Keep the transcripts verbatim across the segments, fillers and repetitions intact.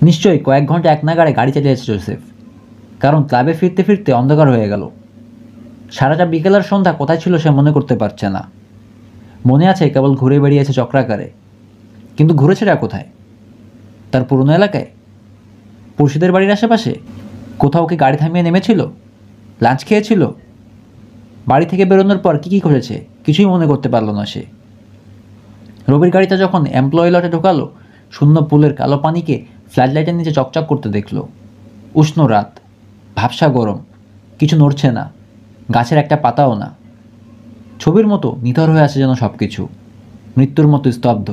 নিশ্চয়ই কয়েক ঘন্টা এক নাগাড়ে গাড়ি চালিয়েছে জোসেফ, কারণ ক্লাবে ফিরতে ফিরতে অন্ধকার হয়ে গেল। সারাটা বিকেল আর সন্ধ্যা কোথায় ছিল সে মনে করতে পারছে না। মনে আছে কেবল ঘুরে বেরিয়েছে চক্রাকারে, কিন্তু ঘুরেছেটা কোথায়? তার পুরনো এলাকায়, পড়শিদের বাড়ির আশেপাশে? কোথাও কি গাড়ি থামিয়ে নেমেছিল? লাঞ্চ খেয়েছিল? বাড়ি থেকে বেরোনোর পর কী কী ঘটেছে কিছুই মনে করতে পারল না সে। রবির গাড়িটা যখন এমপ্লয়ি লটে ঢোকালো, শূন্য পুলের কালো পানিকে ফ্ল্যাশ লাইটের নিচে চকচক করতে দেখল। উষ্ণ রাত, ভাবসা গরম, কিছু নড়ছে না, গাছের একটা পাতাও না। ছবির মতো নিথর হয়ে আছে যেন সব কিছু, মৃত্যুর মতো স্তব্ধ।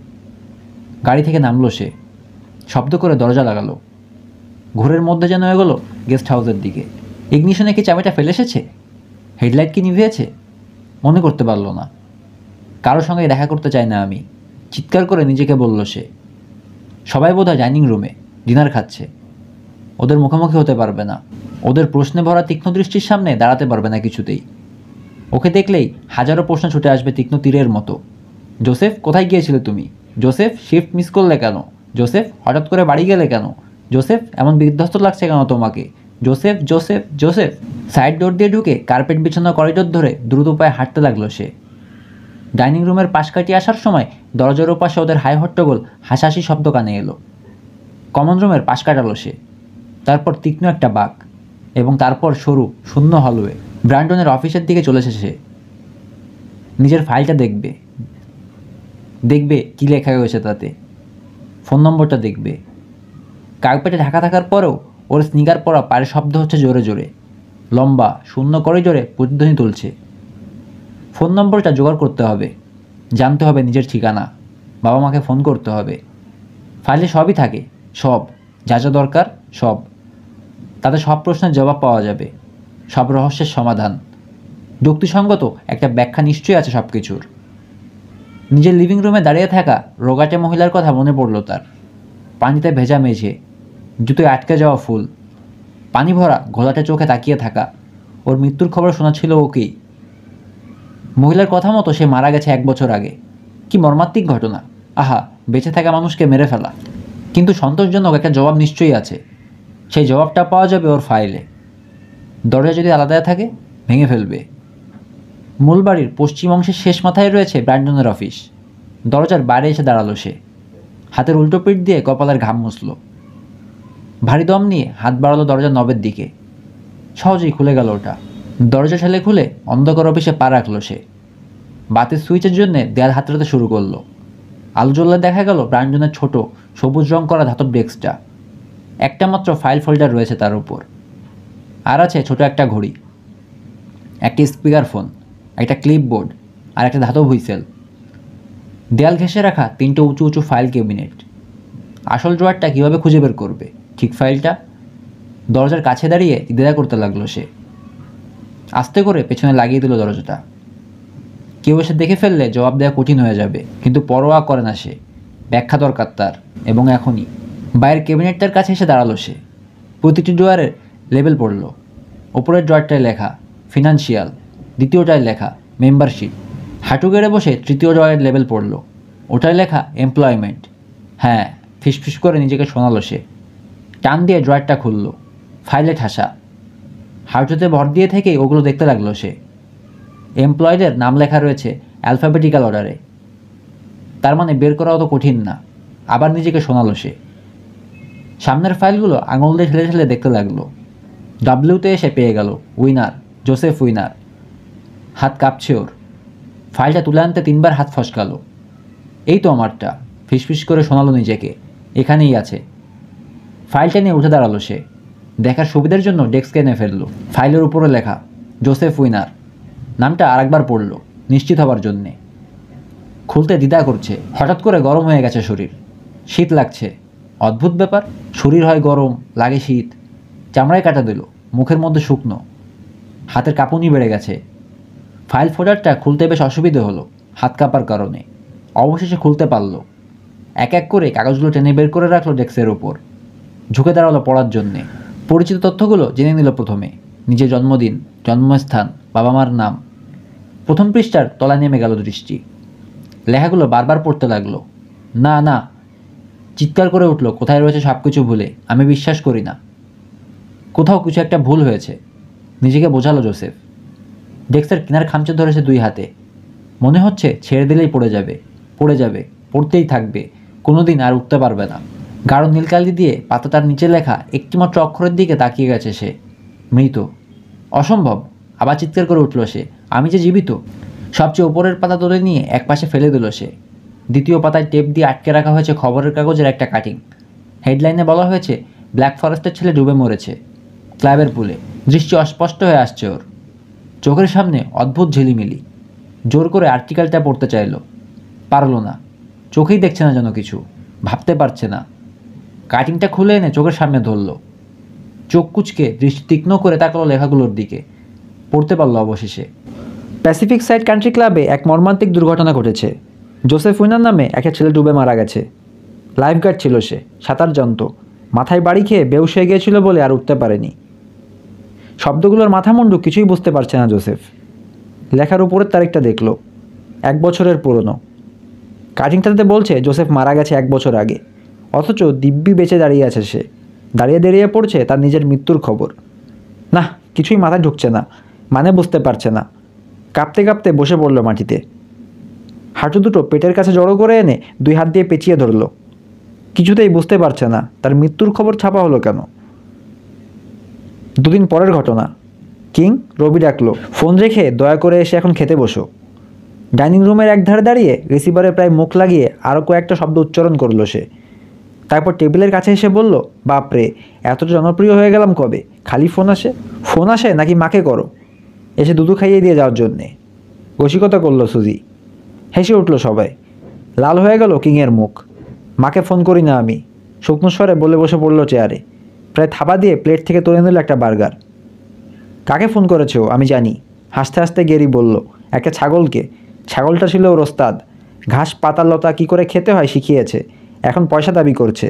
গাড়ি থেকে নামলো সে, শব্দ করে দরজা লাগালো। ঘোরের মধ্যে যেন এগোলো গেস্ট হাউসের দিকে। ইগনিশনে কি চাবিটা ফেলে এসেছে? হেডলাইট কি নিভিয়েছে? মনে করতে পারল না। কারোর সঙ্গে দেখা করতে চায় না আমি, চিৎকার করে নিজেকে বলল সে। সবাই বোধহয় ডাইনিং রুমে ডিনার খাচ্ছে। ওদের মুখোমুখি হতে পারবে না, ওদের প্রশ্নে ভরা তীক্ষ্ণ দৃষ্টির সামনে দাঁড়াতে পারবে না কিছুতেই। ওকে দেখলেই হাজারো প্রশ্ন ছুটে আসবে তীক্ষ্ণ তীরের মতো। জোসেফ, কোথায় গিয়েছিলে তুমি? জোসেফ, শিফট মিস করলে কেন? জোসেফ, হঠাৎ করে বাড়ি গেলে কেন? জোসেফ, এমন বিধ্বস্ত লাগছে কেন তোমাকে? Joseph, Joseph, Joseph. Side door দিয়ে ঢুকে কার্পেট বিছানো করিডোর ধরে দ্রুত পায়ে হাঁটতে লাগলো সে। ডাইনিং রুমের পাশ কাটিয়ে আসার সময় দরজার ওপাশে ওদের হাই হট্টগোল হাসাহাসি শব্দ কানে এলো। কমন রুমের পাশ কাটালো সে, তারপর তীক্ষ্ণ একটা বাঁক, এবং তারপর সরু শূন্য হলওয়ে। ব্র্যান্ডনের অফিসের দিকে চলেছে সে। নিজের ফাইলটা দেখবে, দেখবে কী লেখা হয়েছে তাতে, ফোন নম্বরটা দেখবে। কার্পেটে ঢাকা থাকার পরেও ওর স্নিকার পরা পায়ের শব্দ হচ্ছে জোরে জোরে, লম্বা শূন্য করিডোরে প্রতিধ্বনি তুলছে। ফোন নম্বরটা জোগাড় করতে হবে, জানতে হবে নিজের ঠিকানা, বাবা মাকে ফোন করতে হবে। ফাইলে সবই থাকে, সব যা যা দরকার সব। তাতে সব প্রশ্নের জবাব পাওয়া যাবে, সব রহস্যের সমাধান। যুক্তিসঙ্গত একটা ব্যাখ্যা নিশ্চয়ই আছে সব কিছুর। নিজের লিভিং রুমে দাঁড়িয়ে থাকা রোগাটে মহিলার কথা মনে পড়ল তার। পানিতে ভেজা মেঝে, জুতোয় আটকে যাওয়া ফুল, পানি ভরা ঘোলাটে চোখে তাকিয়ে থাকা। ওর মৃত্যুর খবর শোনাচ্ছিল ওকেই। মহিলার কথা মতো সে মারা গেছে এক বছর আগে। কি মর্মান্তিক ঘটনা! আহা, বেঁচে থাকা মানুষকে মেরে ফেলা। কিন্তু সন্তোষজনক একটা জবাব নিশ্চয়ই আছে। সেই জবাবটা পাওয়া যাবে ওর ফাইলে। দরজা যদি আলাদা থাকে, ভেঙে ফেলবে। মূল বাড়ির পশ্চিম অংশের শেষ মাথায় রয়েছে ব্র্যান্ডনের অফিস। দরজার বাইরে এসে দাঁড়ালো সে, হাতের উল্টো পিঠ দিয়ে কপালের ঘাম মুছল। ভারী দম নিয়ে হাত বাড়ালো দরজার নবের দিকে। সহজেই খুলে গেল ওটা। দরজা ঠেলে খুলে অন্ধকার অফিসে পা রাখলো সে। বাতির সুইচের জন্য দেয়াল হাতড়াতে শুরু করলো। আলো জ্বললে দেখা গেল ব্র্যান্ডনের ছোট সবুজ রং করা ধাতব ডেস্কটা। একটা মাত্র ফাইল ফোল্ডার রয়েছে তার উপর, আর আছে ছোট একটা ঘড়ি, একটি স্পিকার ফোন, একটা ক্লিপবোর্ড, আর একটা ধাতব হুইসেল। দেয়াল ঘেঁষে রাখা তিনটে উঁচু উঁচু ফাইল ক্যাবিনেট। আসল ড্রয়ারটা কীভাবে খুঁজে বের করবে ঠিক ফাইলটা? দরজার কাছে দাঁড়িয়ে দ্বিধা করতে লাগলো সে। আস্তে করে পেছনে লাগিয়ে দিল দরজাটা। কেউ এসে দেখে ফেললে জবাব দেওয়া কঠিন হয়ে যাবে, কিন্তু পরোয়া করে না সে। ব্যাখ্যা দরকার তার, এবং এখনই। বাইরের ক্যাবিনেটটার কাছে এসে দাঁড়ালো সে। প্রতিটি ড্রয়ারের লেবেল পড়ল। ওপরের ড্রয়ারটায় লেখা ফিনান্সিয়াল, দ্বিতীয়টায় লেখা মেম্বারশিপ। হাঁটু গেড়ে বসে তৃতীয় ড্রয়ারের লেবেল পড়ল, ওটায় লেখা এমপ্লয়মেন্ট। হ্যাঁ, ফিসফিস করে নিজেকে শোনালো সে। টান দিয়ে ড্রয়ারটা খুলল, ফাইলে ঠাসা। হাঁটুতে ভর দিয়ে থেকেই ওগুলো দেখতে লাগলো সে। এমপ্লয়ীদের নাম লেখা রয়েছে অ্যালফাবেটিক্যাল অর্ডারে। তার মানে বের করা অত কঠিন না। আবার নিজেকে শোনালো সে। সামনের ফাইলগুলো আঙুল দিয়ে ঠেলে ঠেলে দেখতে লাগলো। ডাব্লিউতে এসে পেয়ে গেল উইনার, জোসেফ উইনার। হাত কাঁপছে ওর। ফাইলটা তুলে আনতে তিনবার হাত ফসকালো। এই তো আমারটা, ফিসফিস করে শোনালো নিজেকে। এখানেই আছে। ফাইলটা নিয়ে উঠে দাঁড়ালো সে। দেখার সুবিধার জন্য ডেস্কে এনে ফেললো। ফাইলের উপরে লেখা জোসেফ উইনার। নামটা আরেকবার পড়ল নিশ্চিত হবার জন্যে। খুলতে দ্বিধা করছে। হঠাৎ করে গরম হয়ে গেছে শরীর, শীত লাগছে। অদ্ভুত ব্যাপার, শরীর হয় গরম, লাগে শীত। চামড়ায় কাটা দিল, মুখের মধ্যে শুকনো। হাতের কাঁপুনি বেড়ে গেছে। ফাইল ফোল্ডারটা খুলতে বেশ অসুবিধে হলো হাত কাঁপার কারণে। অবশেষে খুলতে পারল। এক এক করে কাগজগুলো টেনে বের করে রাখলো ডেস্কের ওপর। ঝুঁকে দাঁড়ালো পড়ার জন্যে। পরিচিত তথ্যগুলো জেনে নিল প্রথমে। নিজের জন্মদিন, জন্মস্থান, বাবা মার নাম। প্রথম পৃষ্ঠার তলায় নেমে গেল দৃষ্টি। লেখাগুলো বারবার পড়তে লাগলো। না না, চিৎকার করে উঠল, কোথায় রয়েছে সব কিছু ভুলে, আমি বিশ্বাস করি না, কোথাও কিছু একটা ভুল হয়েছে। নিজেকে বোঝালো জোসেফ। ডেস্কের কিনার খামচে ধরেছে দুই হাতে। মনে হচ্ছে ছেড়ে দিলেই পড়ে যাবে, পড়ে যাবে, পড়তেই থাকবে, কোনো দিন আর উঠতে পারবে না। গাঢ় নীলকালি দিয়ে পাতাটার নিচে লেখা একটিমাত্র অক্ষরের দিকে তাকিয়ে গেছে সে। মৃত। অসম্ভব। আবার চিৎকার করে উঠল সে, আমি যে জীবিত। সবচেয়ে উপরের পাতা তুলে নিয়ে একপাশে ফেলে দিল সে। দ্বিতীয় পাতায় টেপ দিয়ে আটকে রাখা হয়েছে খবরের কাগজের একটা কাটিং। হেডলাইনে বলা হয়েছে, ব্ল্যাক ফরেস্টের ছেলে ডুবে মরেছে ক্লাবের পুলে। দৃষ্টি অস্পষ্ট হয়ে আসছে ওর। চোখের সামনে অদ্ভুত ঝিলিমিলি। জোর করে আর্টিকেলটা পড়তে চাইল, পারল না। চোখেই দেখছে না যেন কিছু, ভাবতে পারছে না। কাটিংটা খুলে এনে চোখের সামনে ধরল। চোখ কুচকে দৃষ্টি তীক্ষ্ণ করে তাকালো লেখাগুলোর দিকে। পড়তে পারল অবশেষে। প্যাসিফিক সাইড কান্ট্রি ক্লাবে এক মর্মান্তিক দুর্ঘটনা ঘটেছে। জোসেফ উইনার নামে একটা ছেলে ডুবে মারা গেছে। লাইফগার্ড ছিল সে, সাঁতার জানত। মাথায় বাড়ি খেয়ে বেহুশ হয়ে গিয়েছিল বলে আর উঠতে পারেনি। শব্দগুলোর মাথামুন্ডু কিছুই বুঝতে পারছে না জোসেফ। লেখার উপরের তারিখটা দেখল, এক বছরের পুরনো। কাটিংটাতে বলছে জোসেফ মারা গেছে এক বছর আগে, অথচ দিব্যি বেঁচে দাঁড়িয়ে আছে সে। দাঁড়িয়ে দাঁড়িয়ে পড়ছে তার নিজের মৃত্যুর খবর। না, কিছুই মাথায় ঢুকছে না, মানে বুঝতে পারছে না। কাঁপতে কাঁপতে বসে পড়ল মাটিতে। হাঁটু দুটো পেটের কাছে জড়ো করে এনে দুই হাত দিয়ে পেঁচিয়ে ধরল। কিছুতেই বুঝতে পারছে না তার মৃত্যুর খবর ছাপা হলো কেন। দুদিন পরের ঘটনা। কিং রবি ডাকলো, ফোন রেখে দয়া করে এসে এখন খেতে বসো। ডাইনিং রুমের এক ধারে দাঁড়িয়ে রিসিভারে প্রায় মুখ লাগিয়ে আরও কয়েকটা শব্দ উচ্চারণ করলো সে। তারপর টেবিলের কাছে এসে বলল, বাপরে, এতটা জনপ্রিয় হয়ে গেলাম কবে? খালি ফোন আসে। ফোন আসে নাকি মাকে করো এসে দুধু খাইয়ে দিয়ে যাওয়ার জন্যে? রসিকতা করলো সুজি। হেসে উঠল সবাই। লাল হয়ে গেল কিংয়ের মুখ। মাকে ফোন করি না আমি, শুকনো স্বরে বলে বসে পড়লো চেয়ারে। প্রায় থাবা দিয়ে প্লেট থেকে তুলে নিল একটা বার্গার। কাকে ফোন করেছো আমি জানি, হাসতে হাসতে গেরি বলল, একটা ছাগলকে। ছাগলটা ছিল ওর ওস্তাদ। ঘাস পাতা লতা কী করে খেতে হয় শিখিয়েছে, এখন পয়সা দাবি করছে।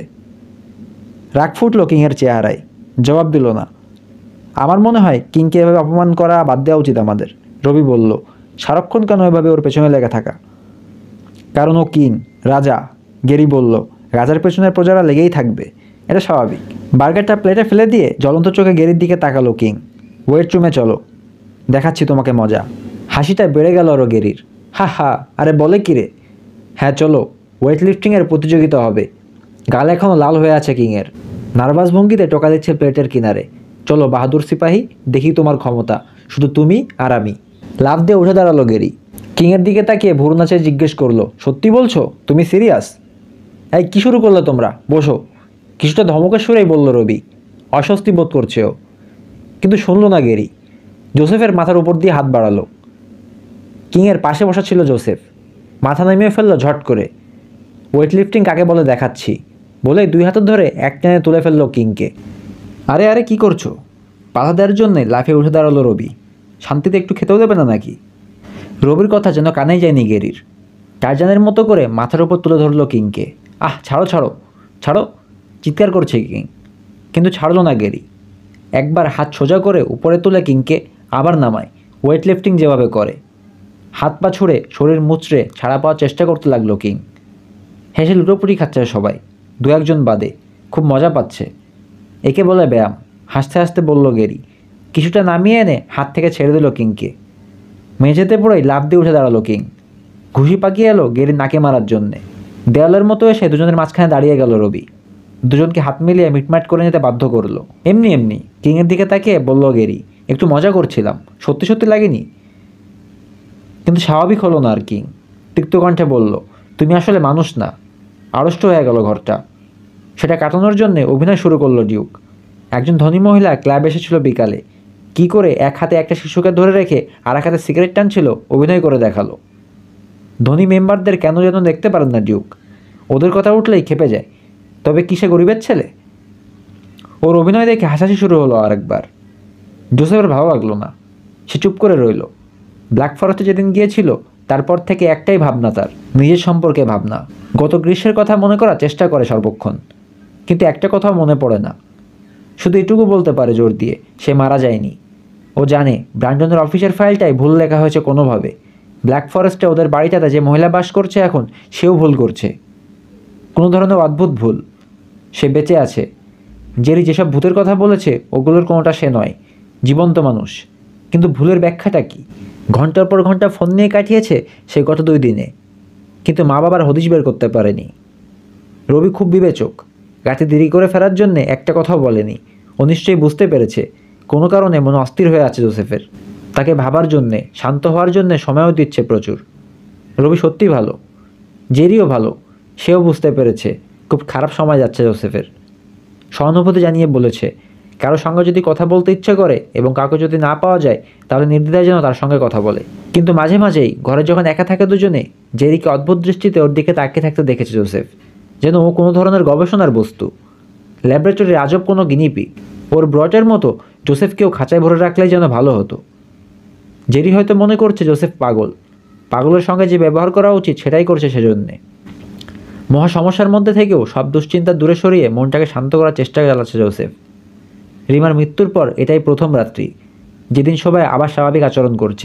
রাগ ফুটল কিংয়ের চেহারায়। জবাব দিল না। আমার মনে হয় কিংকে এভাবে অপমান করা বাদ দেওয়া উচিত আমাদের। রবি বলল, সারাক্ষণ কেন এভাবে ওর পেছনে লেগে থাকা? কারণ ও কিং, রাজা। গেরি বলল, রাজার পেছনের প্রজারা লেগেই থাকবে, এটা স্বাভাবিক। বার্গারটা প্লেটে ফেলে দিয়ে জ্বলন্ত চোখে গেরির দিকে তাকালো কিং। ওয়েট রুমে চলো, দেখাচ্ছি তোমাকে মজা। হাসিটা বেড়ে গেল আরও গেরির। হা হা, আরে বলে কি রে? হ্যাঁ চলো, ওয়েট লিফটিংয়ের প্রতিযোগিতা হবে। গাল এখনও লাল হয়ে আছে কিংয়ের। নার্ভাস ভঙ্গিতে টোকা দিচ্ছে প্লেটের কিনারে। চলো বাহাদুর সিপাহী, দেখি তোমার ক্ষমতা, শুধু তুমি আর আমি। লাফ দিয়ে উঠে দাঁড়ালো গেরি। কিংয়ের দিকে তাকিয়ে ভুরু নাচে জিজ্ঞেস করলো, সত্যি বলছো? তুমি সিরিয়াস? এই কী শুরু করলে তোমরা? বসো। কিছুটা ধমকের সুরেই বলল রবি। অস্বস্তি বোধ করছে ও, কিন্তু শুনল না গেরি। জোসেফের মাথার উপর দিয়ে হাত বাড়ালো। কিংয়ের পাশে বসা ছিল জোসেফ। মাথা নামিয়ে ফেললো ঝট করে। ওয়েট লিফটিং কাকে বলে দেখাচ্ছি বলে দুই হাতে ধরে এক টেনে তুলে ফেললো কিংকে। আরে আরে কি করছো? বাধা দেওয়ার জন্যে লাফিয়ে উঠে দাঁড়ালো রবি। শান্তিতে একটু খেতেও দেবে না নাকি? রবির কথা যেন কানেই যায়নি গেরির। টারজানের মতো করে মাথার উপর তুলে ধরলো কিংকে। আহ, ছাড়ো ছাড়ো ছাড়ো, চিৎকার করছে কিং, কিন্তু ছাড়লো না গেরি। একবার হাত সোজা করে উপরে তুলে কিংকে আবার নামায়, ওয়েট লিফটিং যেভাবে করে। হাত পা ছুঁড়ে শরীর মুচড়ে ছাড়া পাওয়ার চেষ্টা করতে লাগলো কিং। হেসে লুটোপুটি খাচ্ছে সবাই, দু একজন বাদে। খুব মজা পাচ্ছে। একে বলে ব্যায়াম। হাসতে হাসতে বলল গেরি। কিছুটা নামিয়ে এনে হাত থেকে ছেড়ে দিল কিংকে। মেঝেতে পড়েই লাফ দিয়ে উঠে দাঁড়ালো কিং। ঘুষি পাকিয়ে এলো গেরির নাকে মারার জন্যে। দেওয়ালের মতো এসে দুজনের মাঝখানে দাঁড়িয়ে গেল রবি। দুজনকে হাত মিলিয়ে মিটমাট করে নিতে বাধ্য করলো। এমনি এমনি কিংয়ের দিকে তাকিয়ে বলল গেরি, একটু মজা করছিলাম, সত্যি সত্যি লাগেনি। কিন্তু স্বাভাবিক হলো না আর কিং। তিক্ত কণ্ঠে বলল, তুমি আসলে মানুষ না। আড়ষ্ট হয়ে গেল ঘরটা। সেটা কাটানোর জন্যে অভিনয় শুরু করলো ডিউক। একজন ধনী মহিলা ক্লাবে এসেছিল বিকালে। কি করে এক হাতে একটা শিশুকে ধরে রেখে আর এক হাতে সিগারেট টানছিল অভিনয় করে দেখালো। ধনী মেম্বারদের কেন যেন দেখতে পারেন না ডিউক। ওদের কথা উঠলেই খেপে যায়। তবে কিসে গরিবের ছেলে? ওর অভিনয় দেখে হাসাহাসি শুরু হলো আরেকবার। জোসেফের ভালো লাগলো না। সে চুপ করে রইল। ব্ল্যাক ফরেস্টে যেদিন গিয়েছিল তারপর থেকে একটাই ভাবনা, তার নিজের সম্পর্কে ভাবনা। গত গ্রীষ্মের কথা মনে করার চেষ্টা করে সর্বক্ষণ, কিন্তু একটা কথাও মনে পড়ে না। শুধু এটুকু বলতে পারে জোর দিয়ে, সে মারা যায়নি। ও জানে ব্র্যান্ডনের অফিসের ফাইলটাই ভুল লেখা হয়েছে কোনোভাবে। ব্ল্যাক ফরেস্টে ওদের বাড়িটাতে যে মহিলা বাস করছে এখন, সেও ভুল করছে। কোনো ধরনের অদ্ভুত ভুল। সে বেঁচে আছে। জেরি যেসব ভূতের কথা বলেছে ওগুলোর কোনোটা সে নয়, জীবন্ত মানুষ। কিন্তু ভুলের ব্যাখ্যাটা কি? ঘন্টার পর ঘন্টা ফোন নিয়ে কাটিয়েছে সে গত দুই দিনে, কিন্তু মা বাবার হদিশ বের করতে পারেনি। রবি খুব বিবেচক। রাতে দেরি করে ফেরার জন্যে একটা কথাও বলেনি। ও নিশ্চয়ই বুঝতে পেরেছে কোনো কারণে মনে অস্থির হয়ে আছে জোসেফের। তাকে ভাবার জন্যে, শান্ত হওয়ার জন্যে সময়ও দিচ্ছে প্রচুর। রবি সত্যি ভালো, জেরিও ভালো। সেও বুঝতে পেরেছে খুব খারাপ সময় যাচ্ছে জোসেফের। সহানুভূতি জানিয়ে বলেছে কারো সঙ্গে যদি কথা বলতে ইচ্ছে করে এবং কাউকে যদি না পাওয়া যায় তাহলে নির্দ্বিধায় যেন তার সঙ্গে কথা বলে। কিন্তু মাঝে মাঝেই ঘরে যখন একা থাকে দুজনে, জেরিকে অদ্ভুত দৃষ্টিতে ওর দিকে তাকিয়ে থাকতে দেখেছে জোসেফ, যেন ও কোনো ধরনের গবেষণার বস্তু, ল্যাবরেটরির আজব কোনো গিনিপিগ। ওর ব্রটের মতো জোসেফকেও খাঁচায় ভরে রাখলেই যেন ভালো হতো। জেরি হয়তো মনে করছে জোসেফ পাগল, পাগলের সঙ্গে যে ব্যবহার করা উচিত সেটাই করছে সেজন্যে। মহা সমস্যার মধ্যে থেকেও সব দুশ্চিন্তা দূরে সরিয়ে মনটাকে শান্ত করার চেষ্টা চালাচ্ছে জোসেফ। রিমার মৃত্যুর পর এটাই প্রথম রাত্রি যেদিন সবাই আবার স্বাভাবিক আচরণ করছে।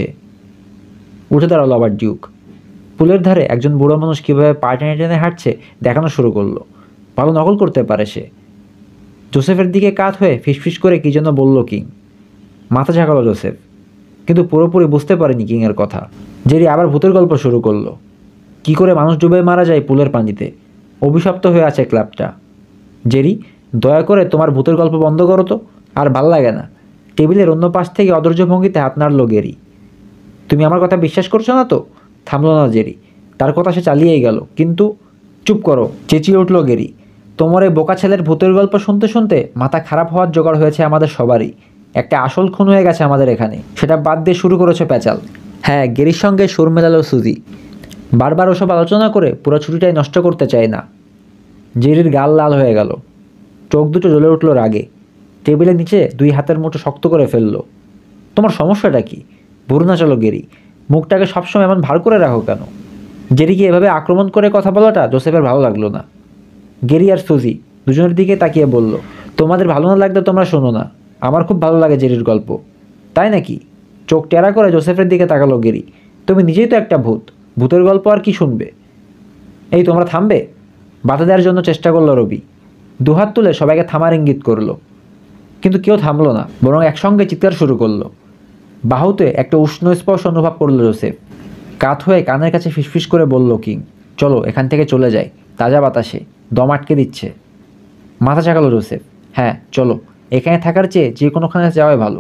উঠে দাঁড়ালো আবার ডিউক। পুলের ধারে একজন বুড়ো মানুষ কীভাবে পা টেনে টেনে হাঁটছে দেখানো শুরু করলো। ভালো নকল করতে পারে সে। জোসেফের দিকে কাত হয়ে ফিসফিস করে কী যেন বলল কিং। মাথা ঝাঁকালো জোসেফ, কিন্তু পুরোপুরি বুঝতে পারেনি কিংয়ের কথা। জেরি আবার ভূতের গল্প শুরু করলো। কি করে মানুষ ডুবে মারা যায় পুলের পানিতে। অভিশপ্ত হয়ে আছে ক্লাবটা। জেরি, দয়া করে তোমার ভূতের গল্প বন্ধ করো তো, আর ভাল লাগে না। টেবিলের অন্য পাশ থেকে অধৈর্য ভঙ্গিতে হাত নাড়ল গেরি। তুমি আমার কথা বিশ্বাস করছো না তো? থামলো না জেরি, তার কথা সে চালিয়েই গেল। কিন্তু চুপ করো, চেঁচিয়ে উঠল গেরি। তোমার এই বোকা ছেলের ভূতের গল্প শুনতে শুনতে মাথা খারাপ হওয়ার জোগাড় হয়েছে আমাদের সবারই। একটা আসল খুন হয়ে গেছে আমাদের এখানে, সেটা বাদ দিয়ে শুরু করেছে প্যাচাল। হ্যাঁ, গেরির সঙ্গে সুর মেলালো সুজি। বারবার ওসব আলোচনা করে পুরো ছুটিটাই নষ্ট করতে চায় না। জেরির গাল লাল হয়ে গেল, চোখ দুটো জ্বলে উঠল রাগে। টেবিলের নিচে দুই হাতের মুঠো শক্ত করে ফেললো। তোমার সমস্যাটা কি? ভুরু নাচালো গেরি। মুখটাকে সবসময় এমন ভার করে রাখো কেন? জেরিকে এভাবে আক্রমণ করে কথা বলাটা জোসেফের ভালো লাগলো না। গেরি আর সুজি দুজনের দিকে তাকিয়ে বলল, তোমাদের ভালো না লাগলে তোমরা শোনো না, আমার খুব ভালো লাগে জেরির গল্প। তাই নাকি? চোখ টেরা করে জোসেফের দিকে তাকালো গেরি। তুমি নিজেই তো একটা ভূত, ভূতের গল্প আর কি শুনবে? এই তোমরা থামবে? বাধা দেওয়ার জন্য চেষ্টা করলো রবি। দুহাত তুলে সবাইকে থামার ইঙ্গিত করলো, কিন্তু কেউ থামলো না, বরং একসঙ্গে চিৎকার শুরু করলো। বাহুতে একটা উষ্ণ স্পর্শ অনুভব করলো জোসেফ। কাত হয়ে কানের কাছে ফিসফিস করে বলল কিং, চলো এখান থেকে চলে যাই, তাজা বাতাসে, দম আটকে দিচ্ছে। মাথা চাকালো জোসেফ। হ্যাঁ চলো, এখানে থাকার চেয়ে যে কোনোখানে যাওয়াই ভালো।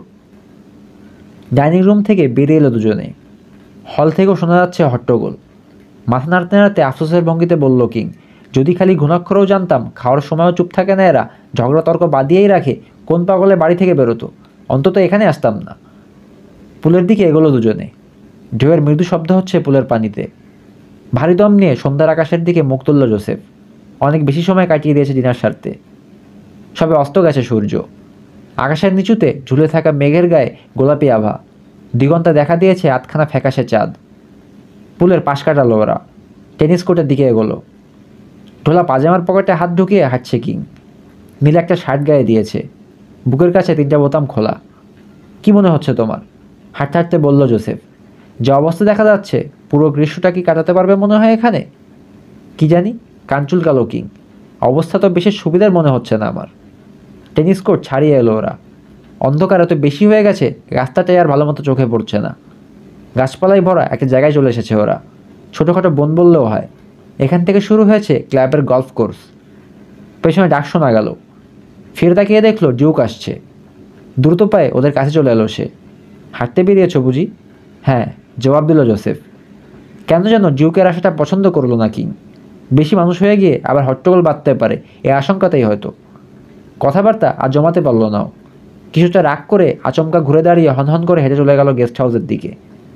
ডাইনিং রুম থেকে বেরিয়ে এলো দুজনে। হল থেকেও শোনা যাচ্ছে হট্টগোল। মাথা নাড়তে নাড়তে আফসোসের ভঙ্গিতে বলল কিং, যদি খালি ঘুণাক্ষরেও জানতাম খাওয়ার সময়ও চুপ থাকে না এরা, ঝগড়া তর্ক বাদিয়েই রাখে, কোন পাগলে বাড়ি থেকে বেরোতো, অন্তত এখানে আসতাম না। পুলের দিকে এগোলো দুজনে। ঢেউয়ের মৃদু শব্দ হচ্ছে পুলের পানিতে। ভারী দম নিয়ে সন্ধ্যার আকাশের দিকে মুখ তুলল জোসেফ। অনেক বেশি সময় কাটিয়ে দিয়েছে ডিনার সারতে। সবে অস্ত গেছে সূর্য। আকাশের নিচুতে ঝুলে থাকা মেঘের গায়ে গোলাপি আভা। দিগন্তে দেখা দিয়েছে আধখানা ফ্যাকাশে চাঁদ। পুলের পাশ কাটালো ওরা। টেনিস কোর্টের দিকে এগোলো। ঢোলা পাজামার পকেটে হাত ঢুকিয়ে হাঁটছে কিং। নীল একটা শার্ট গায়ে দিয়েছে, বুকের কাছে তিনটা বোতাম খোলা। কি মনে হচ্ছে তোমার? হাঁটতে হাঁটতে বলল জোসেফ। যে অবস্থা দেখা যাচ্ছে, পুরো গ্রীষ্মটা কি কাটাতে পারবে মনে হয় এখানে? কি জানি, কাঞ্চুল কালো কিং। অবস্থা তো বিশেষ সুবিধার মনে হচ্ছে না আমার। টেনিস কোর্ট ছাড়িয়ে এলো ওরা। অন্ধকার এত বেশি হয়ে গেছে রাস্তাটাই আর ভালো মতো চোখে পড়ছে না। গাছপালায় ভরা একটা জায়গায় চলে এসেছে ওরা। ছোটোখাটো বন বললেও হয়। এখান থেকে শুরু হয়েছে ক্লাবের গলফ কোর্স। পেছনে ডাক শোনা গেল। ফিরে তাকিয়ে দেখলো ডিউক আসছে। দ্রুত পায়ে ওদের কাছে চলে এলো সে। হাঁটতে বেরিয়েছ বুঝি? হ্যাঁ, জবাব দিল জোসেফ। কেন যেন ডিউকের আশাটা পছন্দ করলো না কিং। বেশি মানুষ হয়ে গিয়ে আবার হট্টগোল বাঁধতে পারে এই আশঙ্কাতেই হয়তো। কথাবার্তা আর জমাতে পারল নাও। কিছুটা রাগ করে আচমকা ঘুরে দাঁড়িয়ে হনহন করে হেঁটে চলে গেল গেস্ট হাউসের দিকে।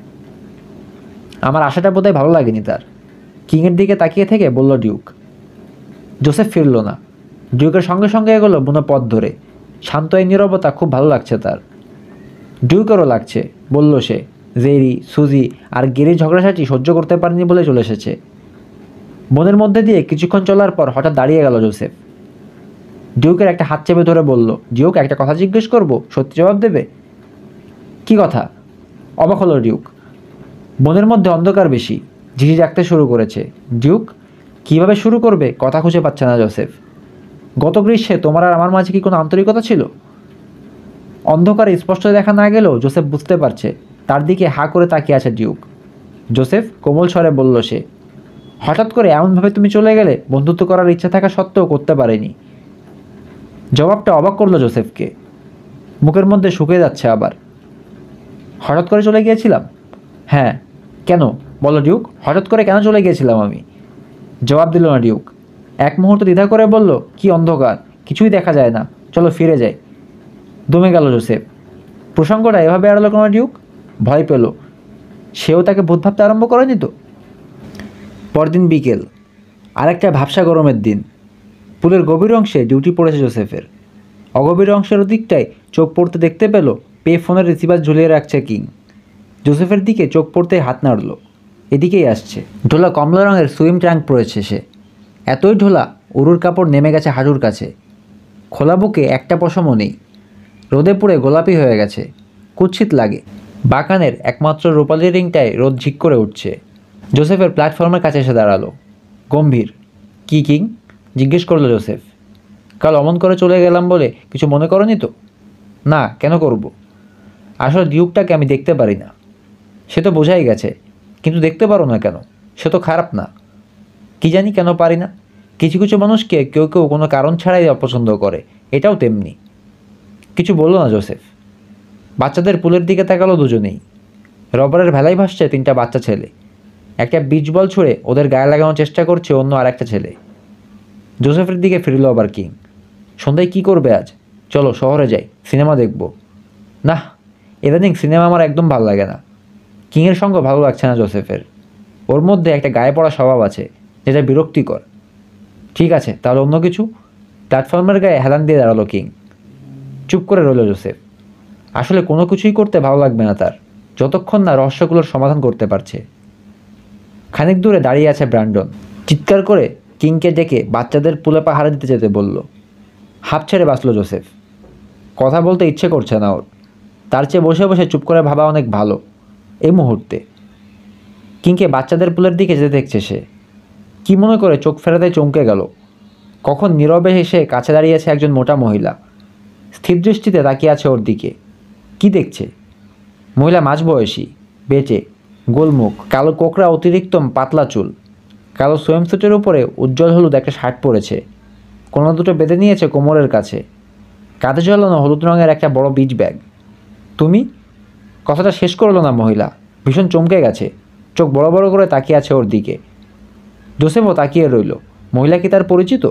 আমার আশাটা বোধহয় ভালো লাগেনি তার। কিংয়ের দিকে তাকিয়ে থেকে বলল ডিউক। জোসেফ ফিরল না। ডিউকের সঙ্গে সঙ্গে এগোলো বুনো পথ ধরে। শান্ত এই নীরবতা খুব ভালো লাগছে তার। ডিউকেরও লাগছে, বলল সে। জেরি, সুজি আর গেরির ঝগড়াঝাটি সহ্য করতে পারেনি বলে চলে এসেছে। বনের মধ্যে দিয়ে কিছুক্ষণ চলার পর হঠাৎ দাঁড়িয়ে গেল জোসেফ। ডিউকের একটা হাত চেপে ধরে বলল, ডিউক একটা কথা জিজ্ঞেস করবো, সত্যি জবাব দেবে? কি কথা? অবাক হলো ডিউক। বনের মধ্যে অন্ধকার বেশি, ঝিঝি ডাকতে শুরু করেছে। ডিউক, কীভাবে শুরু করবে কথা খুঁজে পাচ্ছে না জোসেফ। গত গ্রীষ্মে তোমার আর আমার মাঝে কি কোনো আন্তরিকতা ছিল? অন্ধকারে স্পষ্ট দেখা না গেলেও জোসেফ বুঝতে পারছে তার দিকে হাঁ করে তাকিয়ে আছে ডিউক। জোসেফ, কোমল স্বরে বলল সে। হঠাৎ করে এমনভাবে তুমি চলে গেলে, বন্ধুত্ব করার ইচ্ছা থাকা সত্ত্বেও করতে পারেনি। জবাবটা অবাক করলো জোসেফকে। মুখের মধ্যে শুকিয়ে যাচ্ছে আবার। হঠাৎ করে চলে গিয়েছিলাম? হ্যাঁ। কেন বলো ডিউক, হঠাৎ করে কেন চলে গিয়েছিলাম আমি? জবাব দিল না ডিউক। এক মুহূর্ত দ্বিধা করে বলল, কি অন্ধকার, কিছুই দেখা যায় না, চলো ফিরে যাই। দমে গেল জোসেফ। প্রসঙ্গটা এভাবে এড়ালো কেন ডিউক? ভয় পেল সেও তাকে ভূত ভাবতে আরম্ভ করেনি তো। পরদিন বিকেল, আরেকটা ভাবসা গরমের দিন। পুলের গভীর অংশে ডিউটি পড়েছে জোসেফের। অগভীর অংশের দিকটায় চোখ পড়তে দেখতে পেল পে ফোনের রিসিভার ঝুলিয়ে রাখছে কিং। জোসেফের দিকে চোখ পড়তে হাত নাড়ল। এদিকেই আসছে। ঢোলা কমলা রঙের সুইম ট্যাঙ্ক পরেছে সে। এতই ঢোলা, উরুর কাপড় নেমে গেছে হাঁটুর কাছে। খোলা বুকে একটা পশমও নেই। রোদে পুড়ে গোলাপি হয়ে গেছে, কুৎসিত লাগে। বাগানের একমাত্র রূপালি রিংটায় রোদ ঝিক করে উঠছে। জোসেফের প্ল্যাটফর্মের কাছে এসে দাঁড়ালো। গম্ভীর। কি কিং? জিজ্ঞেস করলো জোসেফ। কাল অমন করে চলে গেলাম বলে কিছু মনে করনি তো? না, কেন করব? আসলে ডিউকটাকে আমি দেখতে পারি না। সে তো বোঝাই গেছে, কিন্তু দেখতে পারো না কেন? সে তো খারাপ না। কি জানি কেন পারি না। কিছু কিছু মানুষকে কেউ কেউ কোনো কারণ ছাড়াই অপছন্দ করে, এটাও তেমনি। কিছু বললো না জোসেফ। বাচ্চাদের পুলের দিকে তাকালো দুজনেই। রবারের ভেলাই ভাসছে তিনটা বাচ্চা ছেলে। একটা বিচ বল ছুঁড়ে ওদের গায়ে লাগানোর চেষ্টা করছে অন্য আর একটা ছেলে। জোসেফের দিকে ফিরল আবার কিং। সন্ধ্যায় কী করবে আজ? চলো শহরে যাই, সিনেমা দেখব। না, ইদানিং সিনেমা আমার একদম ভালো লাগে না। কিংয়ের সঙ্গ ভালো লাগছে না জোসেফের। ওর মধ্যে একটা গায়ে পড়া স্বভাব আছে যেটা বিরক্তিকর। ঠিক আছে, তাহলে অন্য কিছু। প্ল্যাটফর্মের গায়ে হেলান দিয়ে দাঁড়ালো কিং। চুপ করে রইল জোসেফ। আসলে কোনো কিছুই করতে ভালো লাগবে না তার, যতক্ষণ না রহস্যগুলোর সমাধান করতে পারছে। খানিক দূরে দাঁড়িয়ে আছে ব্র্যান্ডন। চিৎকার করে কিংকে ডেকে বাচ্চাদের পুলে পাহারা দিতে যেতে বলল। হাঁপ ছেড়ে বাঁচল জোসেফ। কথা বলতে ইচ্ছে করছে না ওর। তার চেয়ে বসে বসে চুপ করে ভাবা অনেক ভালো এই মুহূর্তে। কিংকে বাচ্চাদের পুলের দিকে যেতে দেখছে সে। কি মনে করে চোখ ফেরাতে চমকে গেল। কখন নীরবে এসে কাছে দাঁড়িয়েছে একজন মোটা মহিলা। স্থির দৃষ্টিতে তাকিয়ে আছে ওর দিকে। কি দেখছে? মহিলা মাঝবয়সী, বেটে, গোলমুখ, কালো কোকড়া অতিরিক্ত পাতলা চুল, কালো সুইমস্যুটের উপরে উজ্জ্বল হলুদ একটা শার্ট পরেছে। কোনো দুটো বেঁধে নিয়েছে কোমরের কাছে। কাঁধে ঝোলানো হলুদ রঙের একটা বড় বিচ ব্যাগ। তুমি? কথাটা শেষ করলো না মহিলা। ভীষণ চমকে গেছে, চোখ বড় বড় করে তাকিয়ে আছে ওর দিকে। জোসেফও তাকিয়ে রইল। মহিলা কি তার পরিচিত?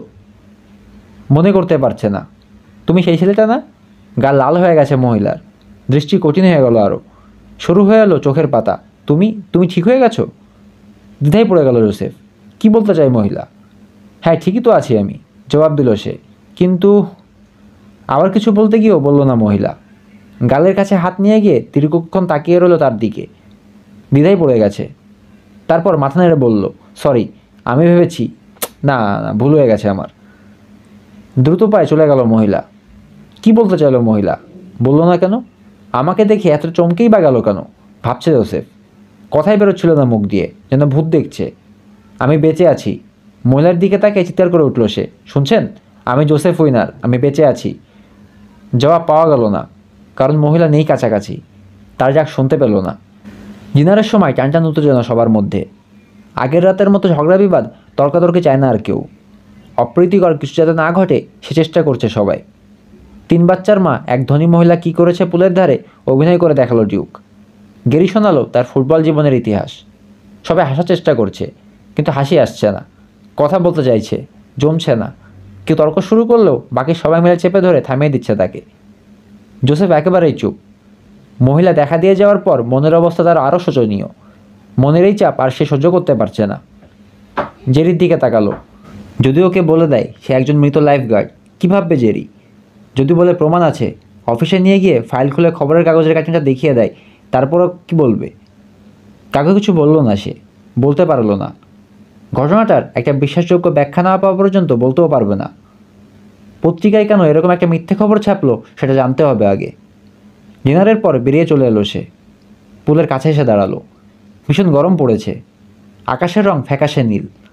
মনে করতে পারছে না। তুমি সেই ছেলেটা না? গা লাল হয়ে গেছে মহিলার, দৃষ্টি কঠিন হয়ে গেল আরও। শুরু হয়ে এলো চোখের পাতা। তুমি তুমি ঠিক হয়ে গেছো? দ্বিধায় পড়ে গেল জোসেফ। কি বলতে চাই মহিলা? হ্যাঁ, ঠিকই তো আছি আমি, জবাব দিল সে। কিন্তু আবার কিছু বলতে গিয়েও বলল না মহিলা। গালের কাছে হাত নিয়ে গিয়ে দীর্ঘক্ষণ তাকিয়ে রইল তার দিকে। দ্বিধায় পড়ে গেছে। তারপর মাথা নেড়ে বলল, সরি, আমি ভেবেছি। না না, ভুল হয়ে গেছে আমার। দ্রুত পায়ে চলে গেল মহিলা। কি বলতে চাইল মহিলা? বলল না কেন? আমাকে দেখে এত চমকেই বা গেল কেন? ভাবছে জোসেফ। কথাই বেরোচ্ছিল না মুখ দিয়ে, যেন ভূত দেখছে। আমি বেঁচে আছি। মহিলার দিকে তাকে চিৎকার করে উঠল সে। শুনছেন? আমি জোসেফ উইনার, আমি বেঁচে আছি। জবাব পাওয়া গেল না, কারণ মহিলা নেই কাছাকাছি। তার যাক শুনতে পেল না। ডিনারের সময় টানটান উত্তেজনা সবার মধ্যে। আগের রাতের মতো ঝগড়া বিবাদ, তর্কাতর্কি চায় না আর কেউ। অপ্রীতিকর কিছু যাতে না ঘটে সে চেষ্টা করছে সবাই। তিন বাচ্চার মা এক ধনী মহিলা কি করেছে পুলের ধারে অভিনয় করে দেখালো ডিউক। গেরি শোনালো তার ফুটবল জীবনের ইতিহাস। সবাই হাসার চেষ্টা করছে, কিন্তু হাসি আসছে না। কথা বলতে চাইছে, জমছে না। কেউ তর্ক শুরু করলেও বাকি সবাই মিলে চেপে ধরে থামিয়ে দিচ্ছে তাকে। জোসেফ একেবারেই চুপ। মহিলা দেখা দিয়ে যাওয়ার পর মনের অবস্থা তার আরও শোচনীয়। মনের এই চাপ আর সে সহ্য করতে পারছে না। জেরির দিকে তাকালো। যদি ওকে বলে দেয় সে একজন মৃত লাইফগার্ড, কী ভাববে জেরি? যদি বলে প্রমাণ আছে, অফিসে নিয়ে গিয়ে ফাইল খুলে খবরের কাগজের কাটিংটা দেখিয়ে দেয়, তারপরও কি বলবে? কাউকে কিছু বলল না সে, বলতে পারল না। ঘটনাটার একটা বিশ্বাসযোগ্য ব্যাখ্যা না পাওয়া পর্যন্ত বলতেও পারবে না। পত্রিকায় কেন এরকম একটা মিথ্যে খবর ছাপলো সেটা জানতে হবে আগে। ডিনারের পর বেরিয়ে চলে এলো সে। পুলের কাছে এসে দাঁড়ালো। ভীষণ গরম পড়েছে। আকাশের রং ফ্যাকাশে নীল।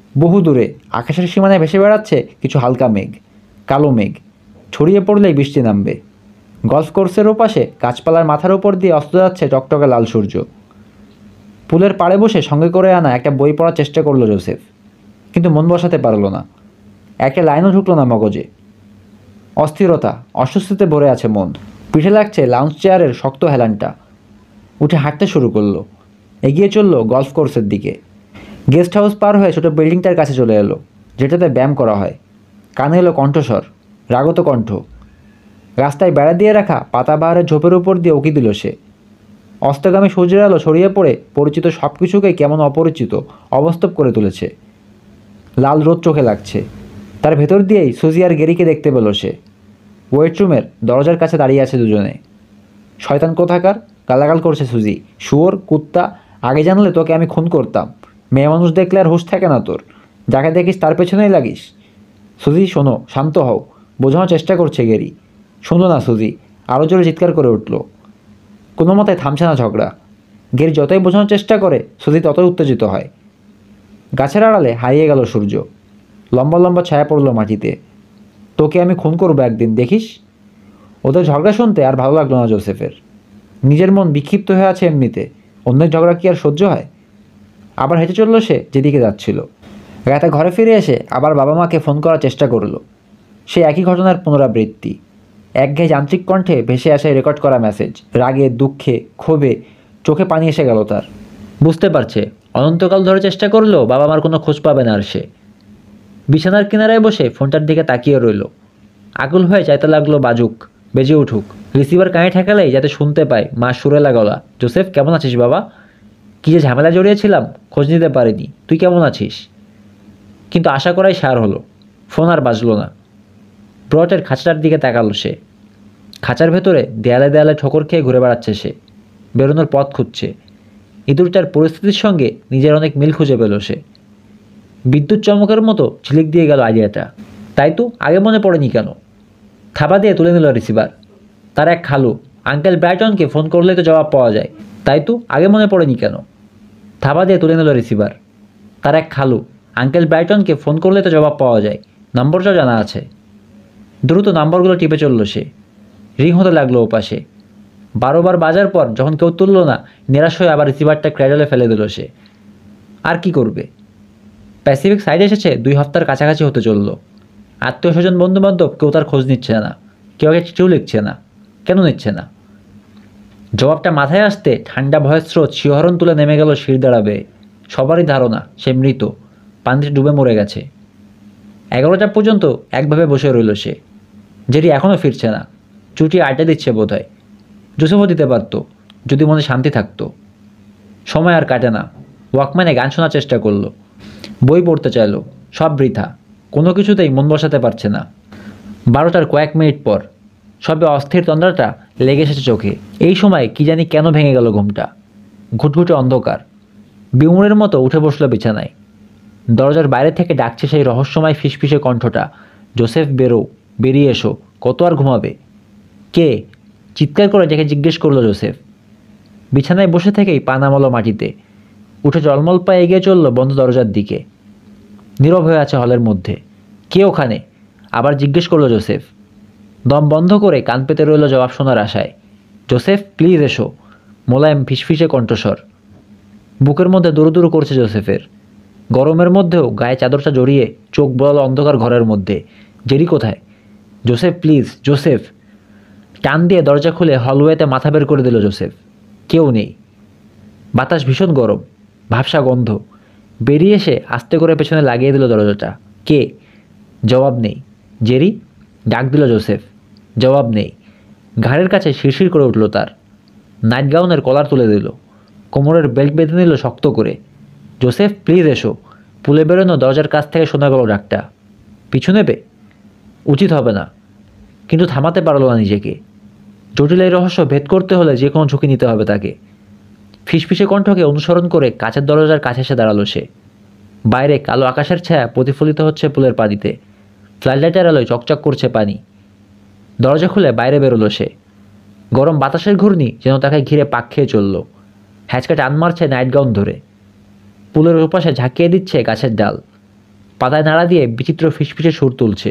বহু দূরে আকাশের সীমানায় ভেসে বেড়াচ্ছে কিছু হালকা মেঘ, কালো মেঘ ছড়িয়ে পড়লেই বৃষ্টি নামবে। গলফ কোর্সের ওপাশে গাছপালার মাথার ওপর দিয়ে অস্ত যাচ্ছে টকটকে লাল সূর্য। পুলের পাড়ে বসে সঙ্গে করে আনা একটা বই পড়ার চেষ্টা করলো জোসেফ, কিন্তু মন বসাতে পারল না। একটা লাইনও ঢুকলো না মগজে। অস্থিরতা, অস্বস্তিতে ভরে আছে মন। পিঠে লাগছে লাউঞ্জ চেয়ারের শক্ত হেলানটা। উঠে হাঁটতে শুরু করলো, এগিয়ে চলল গলফ কোর্সের দিকে। গেস্ট হাউস পার হয়ে ছোটো বিল্ডিংটার কাছে চলে এলো, যেটাতে ব্যায়াম করা হয়। কানে এলো কণ্ঠস্বর, রাগত কণ্ঠ। রাস্তায় বেড়া দিয়ে রাখা পাতাবাহারের ঝোপের উপর দিয়ে উকি দিল সে। অস্তগামী সূর্যের আলো ছড়িয়ে পড়ে পরিচিত সব কিছুকেই কেমন অপরিচিত, অবাস্তব করে তুলেছে। লাল রোদ চোখে লাগছে। তার ভেতর দিয়েই সুজি আর গেরিকে দেখতে পেল সে। ওয়েটরুমের দরজার কাছে দাঁড়িয়ে আছে দুজনে। শয়তান কোথাকার, গালাগাল করছে সুজি। শুয়োর, কুত্তা, আগে জানলে তোকে আমি খুন করতাম। মেয়ে মানুষ দেখলে আর হুঁশ থাকে না তোর, যাকে দেখিস তার পেছনেই লাগিস। সুজি শোনো, শান্ত হও, বোঝানোর চেষ্টা করছে গেরি। শুনল না সুজি, আরও জোরে চিৎকার করে উঠল। কোনো মতে থামছে না ঝগড়া। গেরি যতই বোঝানোর চেষ্টা করে সুজি ততই উত্তেজিত হয়। গাছের আড়ালে হারিয়ে গেল সূর্য। লম্বা লম্বা ছায়া পড়ল মাটিতে। তোকে আমি খুন করবো একদিন, দেখিস। ওদের ঝগড়া শুনতে আর ভালো লাগলো না জোসেফের। নিজের মন বিক্ষিপ্ত হয়ে আছে এমনিতে, অন্যের ঝগড়া কি আর সহ্য হয়? আবার হেঁটে চলল সে যেদিকে যাচ্ছিল। রাতে ঘরে ফিরে এসে আবার বাবা মাকে ফোন করার চেষ্টা করল। সে একই ঘটনার পুনরাবৃত্তি। একঘেয়ে যান্ত্রিক কণ্ঠে ভেসে আসে রেকর্ড করা মেসেজ। রাগে, দুঃখে, ক্ষোভে চোখে পানি এসে গেল তার। বুঝতে পারছে অনন্তকাল ধরে চেষ্টা করলেও বাবা মার কোনো খোঁজ পাবে না আর সে। বিছানার কিনারায় বসে ফোনটার দিকে তাকিয়ে রইল। আকুল হয়ে চাইতে লাগলো বাজুক, বেজে উঠুক। রিসিভার কানে ঠেকালেই যাতে শুনতে পায় মা সুরেলা গলা। জোসেফ, কেমন আছিস বাবা? কী যে ঝামেলা জড়িয়েছিলাম, খোঁজ নিতে পারিনি। তুই কেমন আছিস? কিন্তু আশা করাই সার হলো। ফোন আর বাজলো না। ব্রটের খাঁচাটার দিকে তাকালো সে। খাঁচার ভেতরে দেয়ালে দেয়ালে ঠোকর খেয়ে ঘুরে বেড়াচ্ছে সে। বেরোনোর পথ খুঁজছে। ইঁদুরটার পরিস্থিতির সঙ্গে নিজের অনেক মিল খুঁজে পেল সে। বিদ্যুৎ চমকের মতো ঝিলিক দিয়ে গেল আইডিয়াটা। তাই তো আগে মনে পড়েনি কেন? থাবা দিয়ে তুলে নিল রিসিভার। তার এক খালু আঙ্কেল ব্রাইটনকে ফোন করলে তো জবাব পাওয়া যায়। তাই তো আগে মনে পড়েনি কেন? থাবা দিয়ে তুলে নিল রিসিভার। তার এক খালু আঙ্কেল ব্রাইটনকে ফোন করলে তো জবাব পাওয়া যায়, নম্বরটাও জানা আছে। দ্রুত নম্বরগুলো টিপে চলল সে। রিং হতে লাগলো ওপাশে। বারোবার বাজার পর যখন কেউ তুলল না, নিরাশ হয়ে আবার রিসিভারটা ক্র্যাডলে ফেলে দিল সে। আর কি করবে? প্যাসিফিক সাইড এসেছে দুই হপ্তার কাছাকাছি হতে চলল। আত্মীয় স্বজন বন্ধুবান্ধব কেউ তার খোঁজ নিচ্ছে না, কেউ আগে চিঠিও লিখছে না। কেন নিচ্ছে না? জবাবটা মাথায় আসতে ঠান্ডা ভয়ের স্রোত শিহরণ তুলে নেমে গেল শির দাঁড়াবে। সবারই ধারণা সে মৃত, পানিতে ডুবে মরে গেছে। এগারোটা পর্যন্ত একভাবে বসে রইল সে। জেরি এখনও ফিরছে না। চুটি আড্ডা দিচ্ছে বোধ হয়। জোসেফও দিতে পারত যদি মনে শান্তি থাকতো। সময় আর কাটে না। ওয়াকম্যানে গান শোনার চেষ্টা করলো, বই পড়তে চাইল, সব বৃথা। কোনো কিছুতেই মন বসাতে পারছে না। বারোটার কয়েক মিনিট পর সবে অস্থির তন্দ্রাটা লেগে এসেছে চোখে। এই সময় কি জানি কেন ভেঙে গেল ঘুমটা। ঘুটঘুটে অন্ধকার। বিমুরের মতো উঠে বসলো বিছানায়। দরজার বাইরে থেকে ডাকছে সেই রহস্যময় ফিসফিসে কণ্ঠটা, জোসেফ বেরো, বেরিয়ে এসো, কত আর ঘুমাবে? কে? চিৎকার করে ডেকে জিজ্ঞেস করলো জোসেফ। বিছানায় বসে থেকেই পা নামালো মাটিতে। উঠে জলমল পায়ে এগিয়ে চলল বন্ধ দরজার দিকে। নীরব হয়ে আছে হলের মধ্যে। কে ওখানে? আবার জিজ্ঞেস করলো জোসেফ। দম বন্ধ করে কান পেতে রইল জবাব শোনার আশায়। জোসেফ, প্লিজ এসো। মোলায়েম ফিসফিসে কণ্ঠস্বর। বুকের মধ্যে দুরু দুরু করছে জোসেফের। গরমের মধ্যেও গায়ে চাদরটা জড়িয়ে চোখ বড়ালো অন্ধকার ঘরের মধ্যে। জেরি কোথায়? Joseph, please Joseph. টান দিয়ে দরজা খুলে হলওয়েতে মাথা বের করে দিল জোসেফ। কেউ নেই। বাতাস ভীষণ গরম, ভাবসা গন্ধ। বেরিয়ে এসে আস্তে করে পেছনে লাগিয়ে দিল দরজাটা। কে? জবাব নেই। জেরি? ডাক দিল জোসেফ। জবাব নেই। ঘাড়ের কাছে শিরশির করে উঠল তার। নাইট গাউনের কলার তুলে দিল, কোমরের বেল্ট বেঁধে নিল শক্ত করে। জোসেফ, প্লিজ এসো। পুলে বেরোনো দরজার কাছ থেকে শোনা গেল ডাকটা। পিছু নেবে? উচিত হবে না, কিন্তু থামাতে পারল না নিজেকে। জটিল এই রহস্য ভেদ করতে হলে যে কোনো ঝুঁকি নিতে হবে তাকে। ফিসফিসে কণ্ঠকে অনুসরণ করে কাছের দরজার কাছে এসে দাঁড়ালো সে। বাইরে কালো আকাশের ছায়া প্রতিফলিত হচ্ছে পুলের পানিতে। ফ্লাইলাইটের আলোয় চকচক করছে পানি। দরজা খুলে বাইরে বেরোলো সে। গরম বাতাসের ঘূর্ণি যেন তাকে ঘিরে পাক খেয়ে চলল। হ্যাচকা টান মারছে নাইট গাউন ধরে। পুলের ওপাশে ঝাঁকিয়ে দিচ্ছে গাছের ডাল। পাতায় নাড়া দিয়ে বিচিত্র ফিসফিসে সুর তুলছে।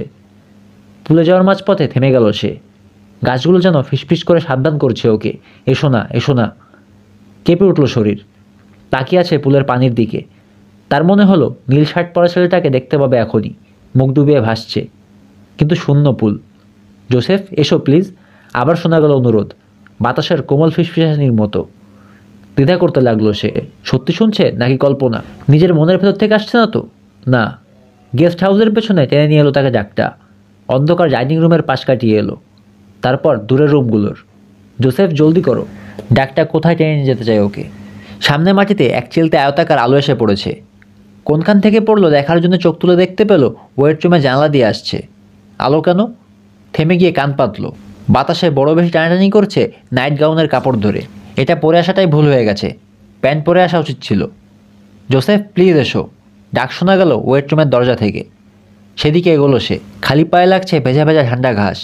পুলে যাওয়ার মাঝপথে থেমে গেল সে। গাছগুলো যেন ফিসফিস করে সাবধান করছে ওকে, এসো না, এসো না। কেঁপে উঠল শরীর। তাকিয়ে আছে পুলের পানির দিকে। তার মনে হলো নীল শার্ট পরা ছেলেটাকে দেখতে পাবে এখনই, মুখ ডুবিয়ে ভাসছে। কিন্তু শূন্য পুল। জোসেফ, এসো প্লিজ। আবার শোনা গেল অনুরোধ, বাতাসের কোমল ফিসফিসানির মতো। দ্বিধা করতে লাগলো সে, সত্যি শুনছে নাকি কল্পনা? নিজের মনের ভেতর থেকে আসছে না তো? না। গেস্ট হাউসের পেছনে টেনে নিয়ে এলো তাকে ডাকটা। অন্ধকার ডাইনিং রুমের পাশ কাটিয়ে এলো, তারপর দূরের রুমগুলোর। জোসেফ, জলদি করো। ডাকটা কোথায় টেনে নিয়ে যেতে চায় ওকে। সামনে মাটিতে এক চিলতে আয়তাকার আলো এসে পড়েছে। কোনখান থেকে পড়লো দেখার জন্য চোখ তুলে দেখতে পেল ওয়েট রুমে জানলা দিয়ে আসছে আলো। কেন? থেমে গিয়ে কান পাতল। বাতাসে বড় বেশি টানাটানি করছে নাইট গাউনের কাপড় ধরে। এটা পরে আসাটাই ভুল হয়ে গেছে, প্যান্ট পরে আসা উচিত ছিল। জোসেফ, প্লিজ এসো। ডাক শোনা গেল ওয়েট রুমের দরজা থেকে। সেদিকে এগোলো সে। খালি পায়ে লাগছে ভেজা ভেজা ঠান্ডা ঘাস।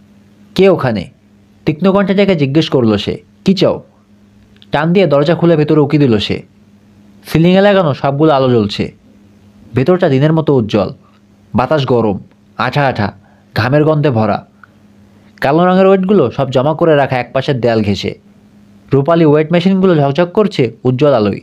কে ওখানে? তীক্ষ্ণ কণ্ঠে ডেকে জিজ্ঞেস করলো সে। কী চাও? টান দিয়ে দরজা খুলে ভেতরে উকি দিল সে। সিলিংয়ে লাগানো সবগুলো আলো জ্বলছে। ভেতরটা দিনের মতো উজ্জ্বল। বাতাস গরম, আঠা আঠা, ঘামের গন্ধে ভরা। কালো রঙের ওয়েটগুলো সব জমা করে রাখা এক পাশের দেয়াল ঘেঁষে। রূপালি ওয়েট মেশিনগুলো ঝকঝক করছে উজ্জ্বল আলোয়।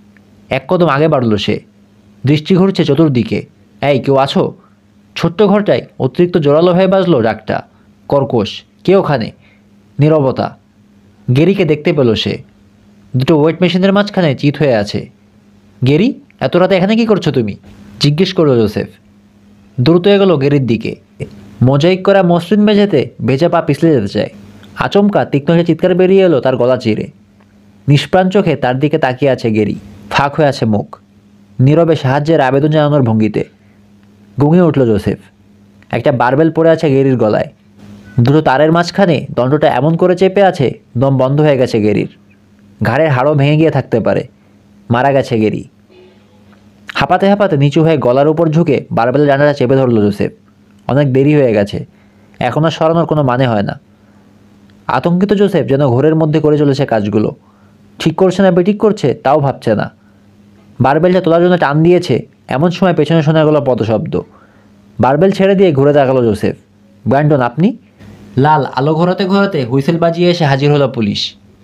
এক কদম আগে বাড়ল সে। দৃষ্টি ঘুরছে চতুর্দিকে। এই, কেউ আছো? ছোট্ট ঘরটায় অতিরিক্ত জোরালো হয়ে বাজলো ডাকটা। কর্কশ। কে ওখানে? নীরবতা। গেরিকে দেখতে পেল সে। দুটো ওয়েট মেশিনের মাঝখানে চিত হয়ে আছে। গেরি, এত রাতে এখানে কি করছো তুমি? জিজ্ঞেস করলো জোসেফ। দ্রুত এগোলো গেরির দিকে। মোজাইক করা মসৃণ মেঝেতে ভেজা পা পিছলে যেতে চায়। আচমকা তীক্ষ্ণ সে চিৎকার বেরিয়ে এলো তার গলা চিরে। নিষ্প্রাণ চোখে তার দিকে তাকিয়ে আছে গেরি। ফাঁক হয়ে আছে মুখ, নীরবে সাহায্যের আবেদন জানানোর ভঙ্গিতে। গুঙিয়ে উঠল জোসেফ। একটা বারবেল পড়ে আছে গেরির গলায়। দুটো তারের মাঝখানে দণ্ডটা এমন করে চেপে আছে, দম বন্ধ হয়ে গেছে গেরির। ঘাড়ের হাড়ও ভেঙে গিয়ে থাকতে পারে। মারা গেছে গেরি। হাঁপাতে হাঁপাতে নিচু হয়ে গলার উপর ঝুঁকে বারবেলের ডান্ডাটা চেপে ধরল জোসেফ। অনেক দেরি হয়ে গেছে, এখন আর সরানোর কোনো মানে হয় না। আতঙ্কিত জোসেফ যেন ঘোরের মধ্যে করে চলেছে কাজগুলো। ঠিক করছে না বেঠিক করছে তাও ভাবছে না। বারবেলটা তোলার জন্য টান দিয়েছে, এমন সময় পেছনে শোনা গেল পদশব্দ। বারবেল ছেড়ে দিয়ে ঘুরে তাকালো জোসেফ। ব্র্যান্ডন, আপনি? লাল আলো ঘোরাতে ঘোরাতে হুইসেল বাজিয়ে এসে হাজির হলো পুলিশ।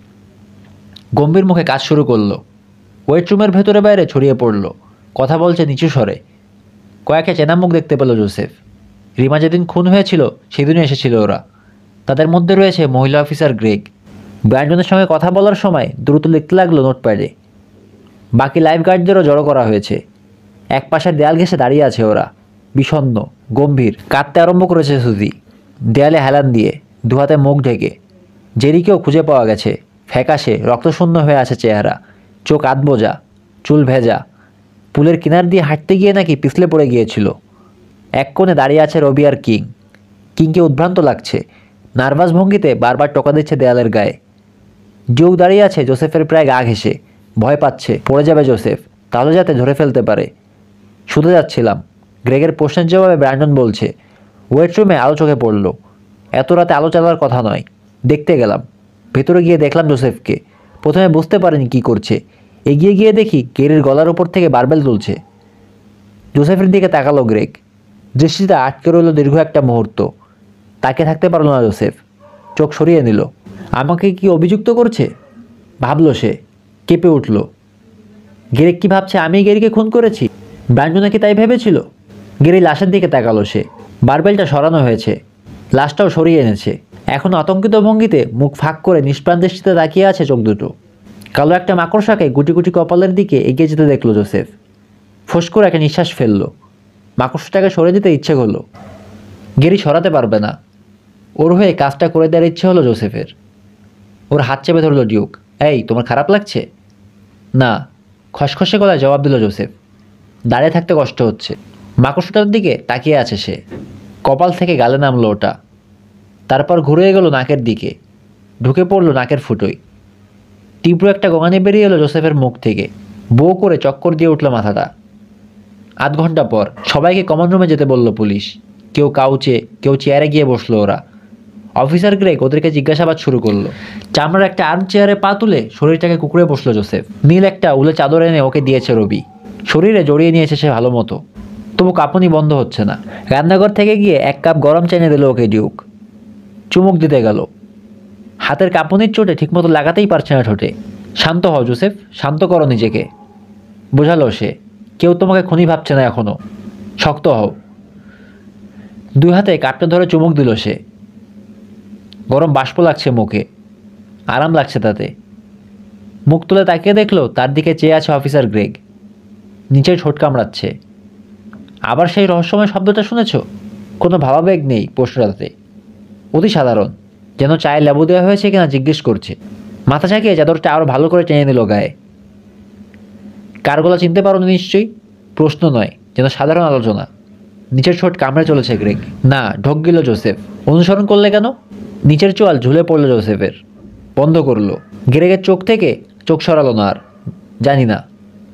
গম্ভীর মুখে কাজ শুরু করলো। ওয়েটরুমের ভেতরে বাইরে ছড়িয়ে পড়লো। কথা বলছে নিচু স্বরে। কয়েকটা চেনা মুখ দেখতে পেল জোসেফ। রিমা যেদিন খুন হয়েছিল সেদিনও এসেছিল ওরা। তাদের মধ্যে রয়েছে মহিলা অফিসার গ্রেগ। ব্র্যান্ডনের সঙ্গে কথা বলার সময় দ্রুত লিখতে লাগলো নোটপ্যাডে। বাকি লাইফগার্ডদেরও জড়ো করা হয়েছে। এক পাশের দেয়াল ঘেঁষে দাঁড়িয়ে আছে ওরা, বিষণ্ণ, গম্ভীর। কাঁদতে আরম্ভ করেছে সুজি, দেয়ালে হেলান দিয়ে, দুহাতে মুখ ঢেকে। জেরিকেও খুঁজে পাওয়া গেছে, ফ্যাকাশে রক্তশূন্য হয়ে আছে চেহারা, চোখ আধবোজা, চুল ভেজা। পুলের কিনার দিয়ে হাঁটতে গিয়ে নাকি পিছলে পড়ে গিয়েছিল। এক কোণে দাঁড়িয়ে আছে রবি আর কিং। কিংকে উদ্ভ্রান্ত লাগছে, নার্ভাস ভঙ্গিতে বারবার টোকা দিচ্ছে দেয়ালের গায়ে। যোগ দাঁড়িয়ে আছে জোসেফের প্রায় গা ঘেঁষে, ভয় পাচ্ছে পড়ে যাবে জোসেফ, তাহলে যাতে ধরে ফেলতে পারে। শুতে যাচ্ছিলাম। গ্রেগের প্রশ্নের জবাবে ব্র্যান্ডন বলছে। ওয়েটরুমে আলো চোখে পড়ল। এত রাতে আলো চালার কথা নয়। দেখতে গেলাম। ভেতরে গিয়ে দেখলাম জোসেফকে। প্রথমে বুঝতে পারিনি কি করছে। এগিয়ে গিয়ে দেখি গেরির গলার ওপর থেকে বারবেল তুলছে। জোসেফের দিকে তাকালো গ্রেগ। দৃষ্টিতে আটকে রইল দীর্ঘ একটা মুহূর্ত। তাকে থাকতে পারল না জোসেফ। চোখ সরিয়ে নিল। আমাকে কি অভিযুক্ত করছে ভাবল সে। কেঁপে উঠল। গেরিক কি ভাবছে আমি গেরিকে খুন করেছি? ব্র্যান্ডন নাকি তাই ভেবেছিল? গেরি লাশের দিকে তাকালো সে। বারবেলটা সরানো হয়েছে, লাশটাও সরিয়ে এনেছে। এখন আতঙ্কিত ভঙ্গিতে মুখ ফাঁক করে নিষ্প্রাণ দৃষ্টিতে তাকিয়ে আছে চোখ দুটো। কালো একটা মাকড়সাকে গুটি গুটি কপালের দিকে এগিয়ে যেতে দেখল জোসেফ। ফোঁস করে একটা নিঃশ্বাস ফেলল। মাকড়সাটাকে সরে দিতে ইচ্ছে হলো। গেরি সরাতে পারবে না। ওর হয়ে কাজটা করে দেওয়ার ইচ্ছে হলো জোসেফের। ওর হাত চেপে ধরল ডিউক। এই, তোমার খারাপ লাগছে? না, খসখসে গলায় জবাব দিল জোসেফ। দাঁড়িয়ে থাকতে কষ্ট হচ্ছে। মাকড়সাটার দিকে তাকিয়ে আছে সে। কপাল থেকে গালে নামলো ওটা। তারপর ঘুরে গেল নাকের দিকে, ঢুকে পড়ল নাকের ফুটোয়। তীব্র একটা গঙানি বেরিয়ে এলো জোসেফের মুখ থেকে। বউ করে চক্কর দিয়ে উঠল মাথাটা। আধ ঘন্টা পর সবাইকে কমন রুমে যেতে বলল পুলিশ। কেউ কাউচে, কেউ চেয়ারে গিয়ে বসলো ওরা। অফিসার গ্রেগ ওদেরকে জিজ্ঞাসাবাদ শুরু করলো। চামড়ার একটা আর্ম চেয়ারে পা তুলে শরীরটাকে কুকুরে বসলো জোসেফ। নীল একটা উলে চাদর এনে ওকে দিয়েছে রবি। শরীরে জড়িয়ে নিয়েছে সে ভালো মতো। তবু কাঁপুনি বন্ধ হচ্ছে না। রান্নাঘর থেকে গিয়ে এক কাপ গরম চা এনে দিল ওকে ডিউক। চুমুক দিতে গেল, হাতের কাঁপুনির চোটে ঠিকমতো লাগাতেই পারছে না ঠোঁটে। শান্ত হও জোসেফ, শান্ত করো নিজেকে, বোঝালো সে। কেউ তোমাকে খুনি ভাবছে না এখনো, শক্ত হও। দুই হাতে কাপটা ধরে চুমুক দিল সে। গরম বাষ্প লাগছে মুখে, আরাম লাগছে তাতে। মুখ তুলে তাকিয়ে দেখলো তার দিকে চেয়ে আছে অফিসার গ্রেগ, নিচে ঠোঁট কামড়াচ্ছে। আবার সেই রহস্যময় শব্দটা শুনেছ? কোনো ভাবাবেগ নেই প্রশ্নটাতে, অতি সাধারণ, যেন চায়ে লেবু দেওয়া হয়েছে কিনা জিজ্ঞেস করছে। মাথা ঝাঁকিয়ে চাদরটা আরও ভালো করে টেনে নিল গায়ে। কার গলা চিনতে পারো নিশ্চয়ই? প্রশ্ন নয়, যেন সাধারণ আলোচনা। নিচের ঠোঁট কামড়ে চলেছে গ্রেগ। না, ঢোক গেল জোসেফ। অনুসরণ করলে কেন? নিচের চোয়াল ঝুলে পড়ল জোসেফের, বন্ধ করলো। গ্রেগের চোখ থেকে চোখ সরালো না আর। জানি না।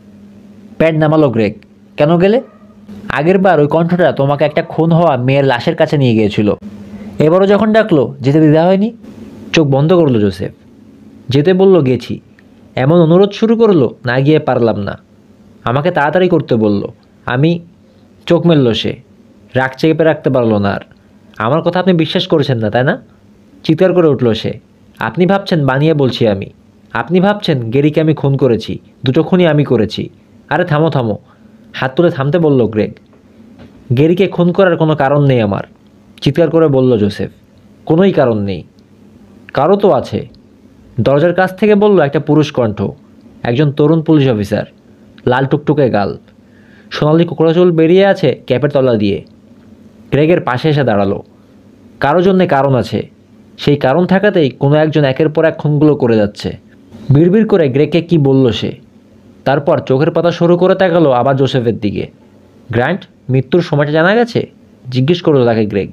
প্যাড নামালো গ্রেগ। কেন গেলে? আগের বার ওই কণ্ঠটা তোমাকে একটা খুন হওয়া মেয়ের লাশের কাছে নিয়ে গিয়েছিল। এবারও যখন ডাকলো যেতে দ্বিধা হয়নি? চোখ বন্ধ করলো জোসেফ। যেতে বলল গেছি। এমন অনুরোধ শুরু করলো, না গিয়ে পারলাম না। আমাকে তাড়াতাড়ি করতে বলল। আমি। চোখ মেলল সে, রাগ চেপে রাখতে পারলো না আর। আমার কথা আপনি বিশ্বাস করেছেন না, তাই না? চিৎকার করে উঠল সে। আপনি ভাবছেন বানিয়ে বলছি আমি। আপনি ভাবছেন গেরিকে আমি খুন করেছি, দুটো খুনই আমি করেছি। আরে থামো থামো, হাত তুলে থামতে বলল গ্রেগ। গেরিকে খুন করার কোনো কারণ নেই আমার, চিৎকার করে বলল জোসেফ। কোনোই কারণ নেই। কারো তো আছে। দরজার কাছ থেকে বলল একটা পুরুষ কণ্ঠ, একজন তরুণ পুলিশ অফিসার, লাল টুকটুকে গাল, সোনালি কোকড়া চুল বেরিয়ে আছে ক্যাপের তলা দিয়ে। গ্রেগের পাশে এসে দাঁড়ালো। কারো জন্যে কারণ আছে, সেই কারণ থাকাতেই কোনো একজন একের পর এক খুনগুলো করে যাচ্ছে। বিড়বিড় করে গ্রেগকে কি বলল সে। তারপর চোখের পাতা শুরু করে তাকালো আবার জোসেফের দিকে। গ্র্যান্ট, মৃত্যুর সময়টা জানা গেছে? জিজ্ঞেস করলো তাকে গ্রেগ।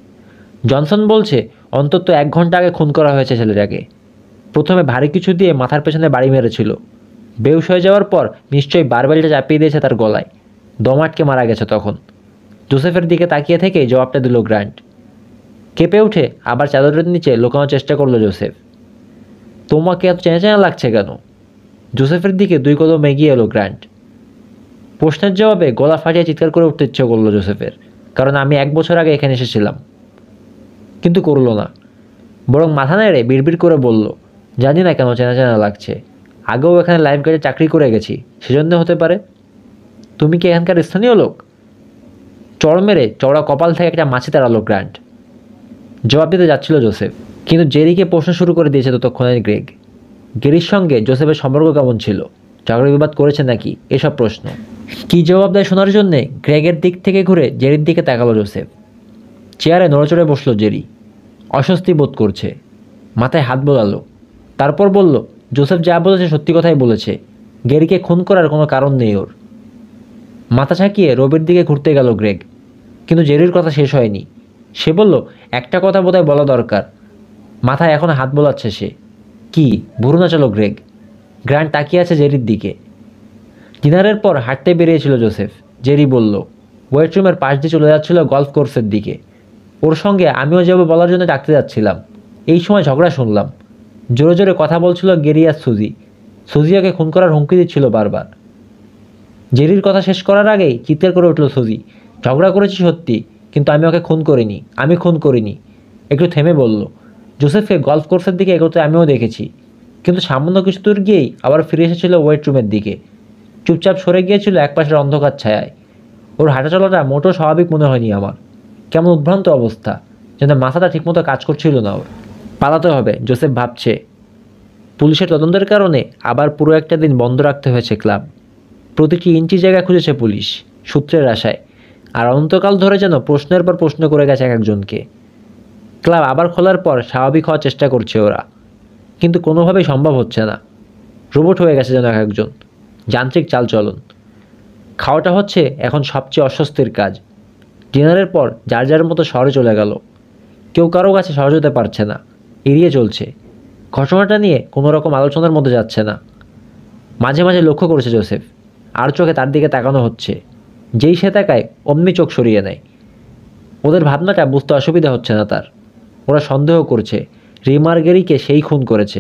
জনসন বলছে অন্তত এক ঘন্টা আগে খুন করা হয়েছে ছেলেটাকে। প্রথমে ভারী কিছু দিয়ে মাথার পেছনে বাড়ি মেরেছিল। বেহুশ হয়ে যাওয়ার পর নিশ্চয়ই বারবেলটা চাপিয়ে দিয়েছে তার গলায়। দম আটকে মারা গেছে তখন। জোসেফের দিকে তাকিয়ে থেকেই জবাবটা দিল গ্র্যান্ট। কেঁপে উঠে আবার চাদরের নিচে লুকানোর চেষ্টা করলো জোসেফ। তোমাকে এত চেনা চেনা লাগছে কেন? জোসেফের দিকে দুই কদম এগিয়ে এলো গ্র্যান্ট। প্রশ্নের জবাবে গলা ফাটিয়ে চিৎকার করে উঠতে ইচ্ছে করলো জোসেফের, কারণ আমি এক বছর আগে এখানে এসেছিলাম। কিন্তু করলো না, বরং মাথা নেড়ে বিড়বিড় করে বলল, জানি না কেন চেনা চেনা লাগছে। আগেও এখানে লাইফ গার্ডে চাকরি করে গেছি, সেজন্য হতে পারে। তুমি কি এখানকার স্থানীয় লোক? চড় মেরে চওড়া কপাল থেকে একটা মাছি তাড়ালো গ্র্যান্ট। জবাব দিতে যাচ্ছিল জোসেফ, কিন্তু জেরিকে প্রশ্ন শুরু করে দিয়েছে ততক্ষণে গ্রেগ। গেরির সঙ্গে জোসেফের সম্পর্ক কেমন ছিল, ঝগড়া বিবাদ করেছে নাকি, এসব প্রশ্ন। কী জবাব দেয় শোনার জন্যে গ্রেগের দিক থেকে ঘুরে জেরির দিকে তাকালো জোসেফ। চেয়ারে নড়েচড়ে বসলো জেরি, অস্বস্তি বোধ করছে। মাথায় হাত বোলালো। তারপর বলল, জোসেফ যা বলেছে সত্যি কথাই বলেছে। গেরিকে খুন করার কোনো কারণ নেই ওর। মাথা ঝাঁকিয়ে রবির দিকে ঘুরতে গেল গ্রেগ, কিন্তু জেরির কথা শেষ হয়নি। সে বলল, একটা কথা বোধহয় বলা দরকার। মাথায় এখন হাত বোলাচ্ছে সে। কি? ভুরু নাচালো গ্রেগ। গ্র্যান্ট তাকিয়ে আছে জেরির দিকে। ডিনারের পর হাঁটতে বেরিয়েছিল জোসেফ। জেরি বলল, ওয়েটরুমের পাশ দিয়ে চলে যাচ্ছিল গলফ কোর্সের দিকে। ওর সঙ্গে আমিও যাবো বলার জন্য ডাকতে যাচ্ছিলাম। এই সময় ঝগড়া শুনলাম। জোরে জোরে কথা বলছিল গেরি আর সুজি। সুজি ওকে খুন করার হুমকি দিচ্ছিল বারবার। জেরির কথা শেষ করার আগেই চিৎকার করে উঠল সুজি, ঝগড়া করেছি সত্যি, কিন্তু আমি ওকে খুন করিনি, আমি খুন করিনি। একটু থেমে বলল, জোসেফকে গলফ কোর্সের দিকে এগোতে আমিও দেখেছি, কিন্তু সামান্য কিছু দূর গিয়েই আবার ফিরে এসেছিল ওয়েটরুমের দিকে। চুপচাপ সরে গিয়েছিল একপাশের অন্ধকার ছায়ায়। ওর হাঁটা চলাটা মোটেও স্বাভাবিক মনে হয়নি আমার। কেমন উদ্ভ্রান্ত অবস্থা, যেন মাথাটা ঠিকমতো কাজ করছিল না ওর। পালাতে হবে, জোসেফ ভাবছে। পুলিশের তদন্তের কারণে আবার পুরো একটা দিন বন্ধ রাখতে হয়েছে ক্লাব। প্রতিটি ইঞ্চি জায়গা খুঁজেছে পুলিশ, সূত্রের আশায়। আর অনন্তকাল ধরে যেন প্রশ্নের পর প্রশ্ন করে গেছে এক একজনকে। ক্লাব আবার খোলার পর স্বাভাবিক হওয়ার চেষ্টা করছে ওরা, কিন্তু কোনোভাবেই সম্ভব হচ্ছে না। রোবট হয়ে গেছে যেন এক একজন, যান্ত্রিক চালচলন। খাওয়াটা হচ্ছে এখন সবচেয়ে অস্বস্তির কাজ। ডিনারের পর যার যার মতো শহরে চলে গেল। কেউ কারো কাছে সহজ হতে পারছে না, এড়িয়ে চলছে। ঘটনাটা নিয়ে কোনো রকম আলোচনার মধ্যে যাচ্ছে না। মাঝে মাঝে লক্ষ্য করেছে জোসেফ, আর চোখে তার দিকে তাকানো হচ্ছে। যেই সে তাকায় অমনি চোখ সরিয়ে নেয়। ওদের ভাবনাটা বুঝতে অসুবিধা হচ্ছে না তার। ওরা সন্দেহ করছে রিমার গেরিকে সেই খুন করেছে।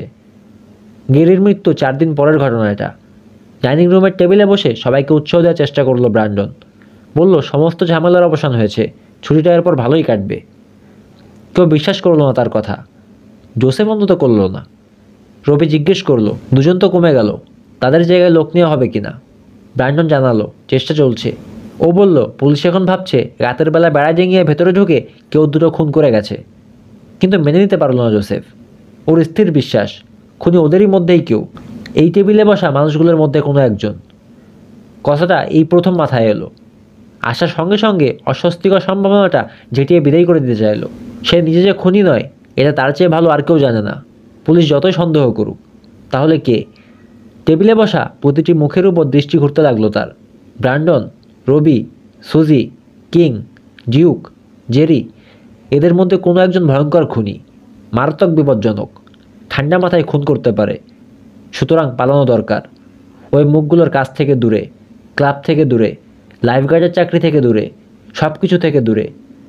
গেরির মৃত্যু চার দিন পরের ঘটনা এটা। ডাইনিং রুমের টেবিলে বসে সবাইকে উৎসাহ দেওয়ার চেষ্টা করলো ব্র্যান্ডন। বলল সমস্ত ঝামেলার অবসান হয়েছে, ছুটিটা এরপর ভালোই কাটবে। কেউ বিশ্বাস করলো না তার কথা, জোসেফ অন্তত করলো না। রবি জিজ্ঞেস করলো, দুজন তো কমে গেল, তাদের জায়গায় লোক নেওয়া হবে কিনা? ব্র্যান্ডন জানালো চেষ্টা চলছে। ও বলল পুলিশ এখন ভাবছে রাতের বেলা বেড়া জেঙিয়ে ভেতরে ঢুকে কেউ দুটো খুন করে গেছে। কিন্তু মেনে নিতে পারল না জোসেফ। ওর স্থির বিশ্বাস খুনি ওদেরই মধ্যেই কেউ, এই টেবিলে বসা মানুষগুলোর মধ্যে কোনো একজন। কথাটা এই প্রথম মাথায় এলো। আসার সঙ্গে সঙ্গে অস্বস্তিকর সম্ভাবনাটা ঝেঁটিয়ে বিদায় করে দিতে চাইল। সে নিজে যে খুনি নয় এটা তার চেয়ে ভালো আর কেউ জানে না, পুলিশ যতই সন্দেহ করুক। তাহলে কে? টেবিলে বসা প্রতিটি মুখের উপর দৃষ্টি ঘুরতে লাগলো তার। ব্র্যান্ডন, রবি, সুজি, কিং, ডিউক, জেরি, এদের মধ্যে কোনো একজন ভয়ঙ্কর খুনি, মারাত্মক বিপজ্জনক, ঠান্ডা মাথায় খুন করতে পারে। সুতরাং পালানো দরকার, ওই মুখগুলোর কাছ থেকে দূরে, ক্লাব থেকে দূরে, লাইফগার্ডের চাকরি থেকে দূরে, সব কিছু থেকে দূরে।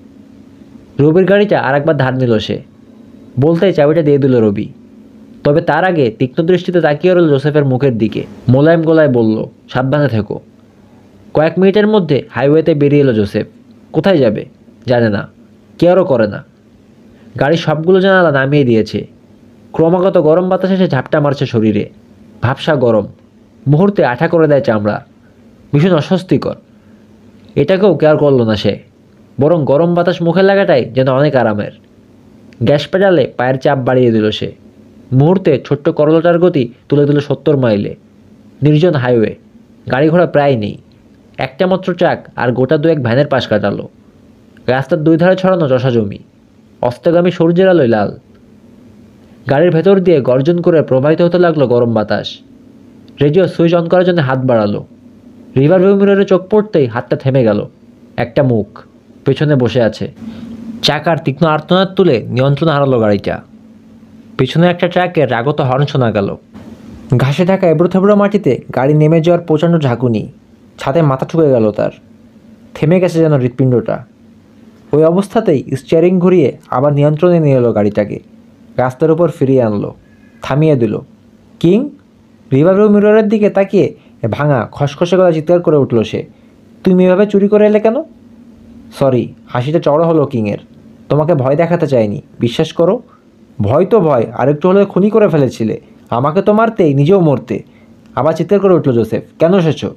রবির গাড়িটা আর একবার ধার নিল সে, বলতেই চাবিটা দিয়ে দিল রবি। তবে তার আগে তীক্ষ্ণ দৃষ্টিতে তাকিয়ে রইল জোসেফের মুখের দিকে, মোলায়েম গলায় বলল, সাবধানে থেকো। কয়েক মিনিটের মধ্যে হাইওয়েতে বেরিয়ে এলো জোসেফ। কোথায় যাবে জানে না, কেয়ারও করে না। গাড়ির সবগুলো জানালা নামিয়ে দিয়েছে। ক্রমাগত গরম বাতাস এসে ঝাপটা মারছে শরীরে, ভাবসা গরম, মুহূর্তে আঠা করে দেয় চামড়া, ভীষণ অস্বস্তিকর। এটাকেও কেয়ার করল না সে, বরং গরম বাতাস মুখে লাগাটাই যেন অনেক আরামের। গ্যাস পেডালে পায়ের চাপ বাড়িয়ে দিল সে। মুহূর্তে ছোট্ট করলাটার গতি তুলে দিল সত্তর মাইলে। নির্জন হাইওয়ে, গাড়ি ঘোড়া প্রায় নেই, একটা মাত্র ট্রাক আর গোটা দু এক ভ্যানের পাশ কাটালো। রাস্তার দুই ধারে ছড়ানো চষা জমি, অস্তগামী সূর্যের আলোয় লাল। গাড়ির ভেতর দিয়ে গর্জন করে প্রবাহিত হতে লাগলো গরম বাতাস। রেডিও সুইচ অন করার জন্য হাত বাড়ালো। রিভার ভিউ মিররে চোখ পড়তেই হাতটা থেমে গেল। একটা মুখ পেছনে বসে আছে। চাকার তীক্ষ্ণ আর্তনাদ তুলে নিয়ন্ত্রণ হারালো গাড়িটা। পেছনে একটা ট্রাকের রাগত হর্ন শোনা গেল। ঘাসে ঢাকা এবড়ো থেবড়ো মাটিতে গাড়ি নেমে যাওয়ার প্রচণ্ড ঝাঁকুনি, ছাদে মাথা ঠুকে গেল তার। থেমে গেছে যেন হৃৎপিণ্ডটা। ওই অবস্থাতেই স্টিয়ারিং ঘুরিয়ে আবার নিয়ন্ত্রণে নিয়ে এলো গাড়িটাকে, রাস্তার উপর ফিরিয়ে আনলো, থামিয়ে দিল। কিং রিভার ভিউ মিররের দিকে তাকিয়ে ভাঙা খসখসে গলা চিৎকার করে উঠল সে, তুমি এভাবে চুরি করে এলে কেন? সরি, হাসিটা চড়া হলো কিংয়ের। তোমাকে ভয় দেখাতে চাইনি, বিশ্বাস করো। ভয় তো ভয়, আরেকটু হলে খুনি করে ফেলেছিলে, আমাকে তো মারতেই নিজেও মরতে। আবার চিৎকার করে উঠল জোসেফ, কেন এসেছো?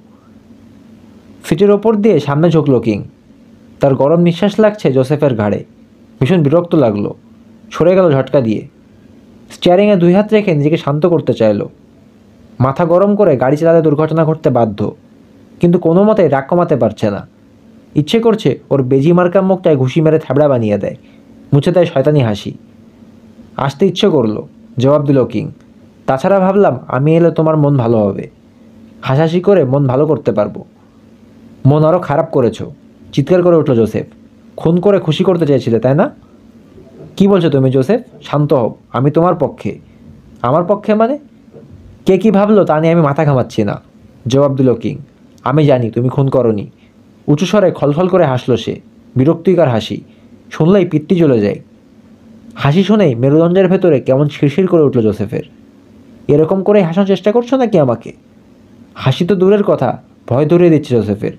সিটের ওপর দিয়ে সামনে ঝুঁকল কিং। তার গরম নিঃশ্বাস লাগছে জোসেফের ঘাড়ে, ভীষণ বিরক্ত লাগলো। সরে গেল ঝটকা দিয়ে। স্টিয়ারিংয়ে দুই হাত রেখে নিজেকে শান্ত করতে চাইল। মাথা গরম করে গাড়ি চালাতে দুর্ঘটনা ঘটতে বাধ্য, কিন্তু কোনো মতেই রাগ কমাতে পারছে না। ইচ্ছে করছে ওর বেজি মার্কা মুখটায় ঘুষি মেরে থাবড়া বানিয়ে দেয়, মুছে দেয় শয়তানি হাসি। আসতে ইচ্ছে করলো, জবাব দিল কিং। তাছাড়া ভাবলাম আমি এলে তোমার মন ভালো হবে, হাসাহাসি করে মন ভালো করতে পারবো। মন আরও খারাপ করেছো, চিৎকার করে উঠল জোসেফ। খুন করে খুশি করতে চেয়েছিলে তাই না? কি বলছো তুমি জোসেফ? শান্ত হও, আমি তোমার পক্ষে। আমার পক্ষে মানে? কে কী ভাবলো তা নিয়ে আমি মাথা ঘামাচ্ছি না, জবাব দিল কিং। আমি জানি তুমি খুন করনি। উঁচু স্বরে খলখল করে হাসলো সে, বিরক্তিকর হাসি, শুনলেই পিত্তি জ্বলে যায়। হাসি শুনেই মেরুদণ্ডের ভেতরে কেমন শিরশির করে উঠল জোসেফের। এরকম করে হাসানোর চেষ্টা করছো নাকি আমাকে? হাসি তো দূরের কথা, ভয় ধরিয়ে দিচ্ছে জোসেফের।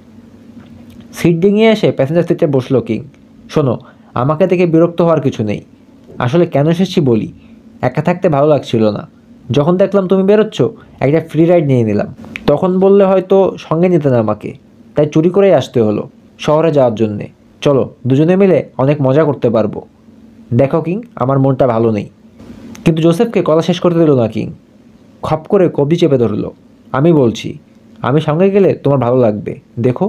সিট ডিঙিয়ে এসে প্যাসেঞ্জার সিটে বসলো কিং। শোনো, আমাকে দেখে বিরক্ত হওয়ার কিছু নেই। আসলে কেন এসেছি বলি। একা থাকতে ভালো লাগছিল না, যখন দেখলাম তুমি বেরোচ্ছ একটা ফ্রি রাইড নিয়ে নিলাম। তখন বললে হয়তো সঙ্গে নিতে না আমাকে, তাই চুরি করেই আসতে হলো শহরে যাওয়ার জন্যে। চলো দুজনে মিলে অনেক মজা করতে পারবো। দেখো কিং, আমার মনটা ভালো নেই। কিন্তু জোসেফকে কথা শেষ করতে দিল না কিং। খপ করে কবজি চেপে ধরলো। আমি বলছি, আমি সঙ্গে গেলে তোমার ভালো লাগবে, দেখো।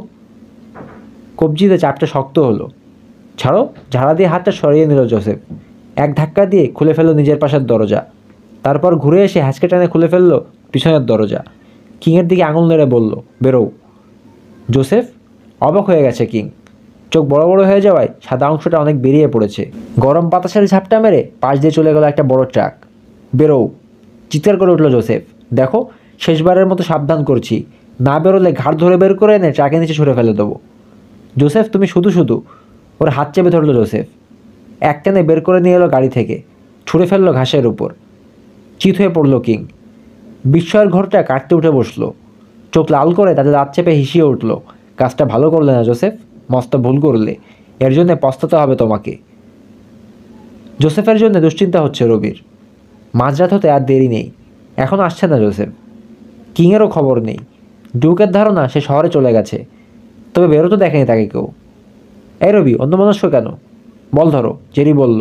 কবজিতে চাপটা শক্ত হলো। ছাড়ো, ঝাড়া দিয়ে হাতটা সরিয়ে নিল জোসেফ। এক ধাক্কা দিয়ে খুলে ফেললো নিজের পাশের দরজা। তারপর ঘুরে এসে হ্যাঁচকে টানে খুলে ফেললো পিছনের দরজা। কিংয়ের দিকে আঙুল নেড়ে বলল, বেরো। জোসেফ অবাক হয়ে গেছে কিং। চোখ বড় বড় হয়ে যাওয়ায় সাদা অংশটা অনেক বেরিয়ে পড়েছে। গরম বাতাসের ঝাপটা মেরে পাশ দিয়ে চলে গেল একটা বড় ট্রাক। বেরো, চিৎকার করে উঠল জোসেফ। দেখো, শেষবারের মতো সাবধান করছি, না বেরোলে ঘাড় ধরে বের করে এনে ট্রাকের নিচে ছুঁড়ে ফেলে দেবো। জোসেফ তুমি শুধু শুধু। ওর হাত চেপে ধরল জোসেফ। একটানে বের করে নিয়ে এলো গাড়ি থেকে, ছুঁড়ে ফেললো ঘাসের উপর। চিত হয়ে পড়ল কিং। বিস্ময়ের ঘরটা কাটতে উঠে বসলো, চোখ লাল করে তাতে দাঁত চেপে হিসিয়ে উঠল। কাজটা ভালো করলে না জোসেফ, মস্ত ভুল করলে, এর জন্য পস্তাতে হবে তোমাকে। জোসেফের জন্য দুশ্চিন্তা হচ্ছে রবির। মাঝরাত হতে আর দেরি নেই, এখন আসছে না জোসেফ। কিংয়েরও খবর নেই। ডিউকের ধারণা সে শহরে চলে গেছে, তবে বেরোতে দেখেনি তাকে কেউ। এই রবি, অন্যমনস্ক কেন? বল ধরো, জেরি বলল।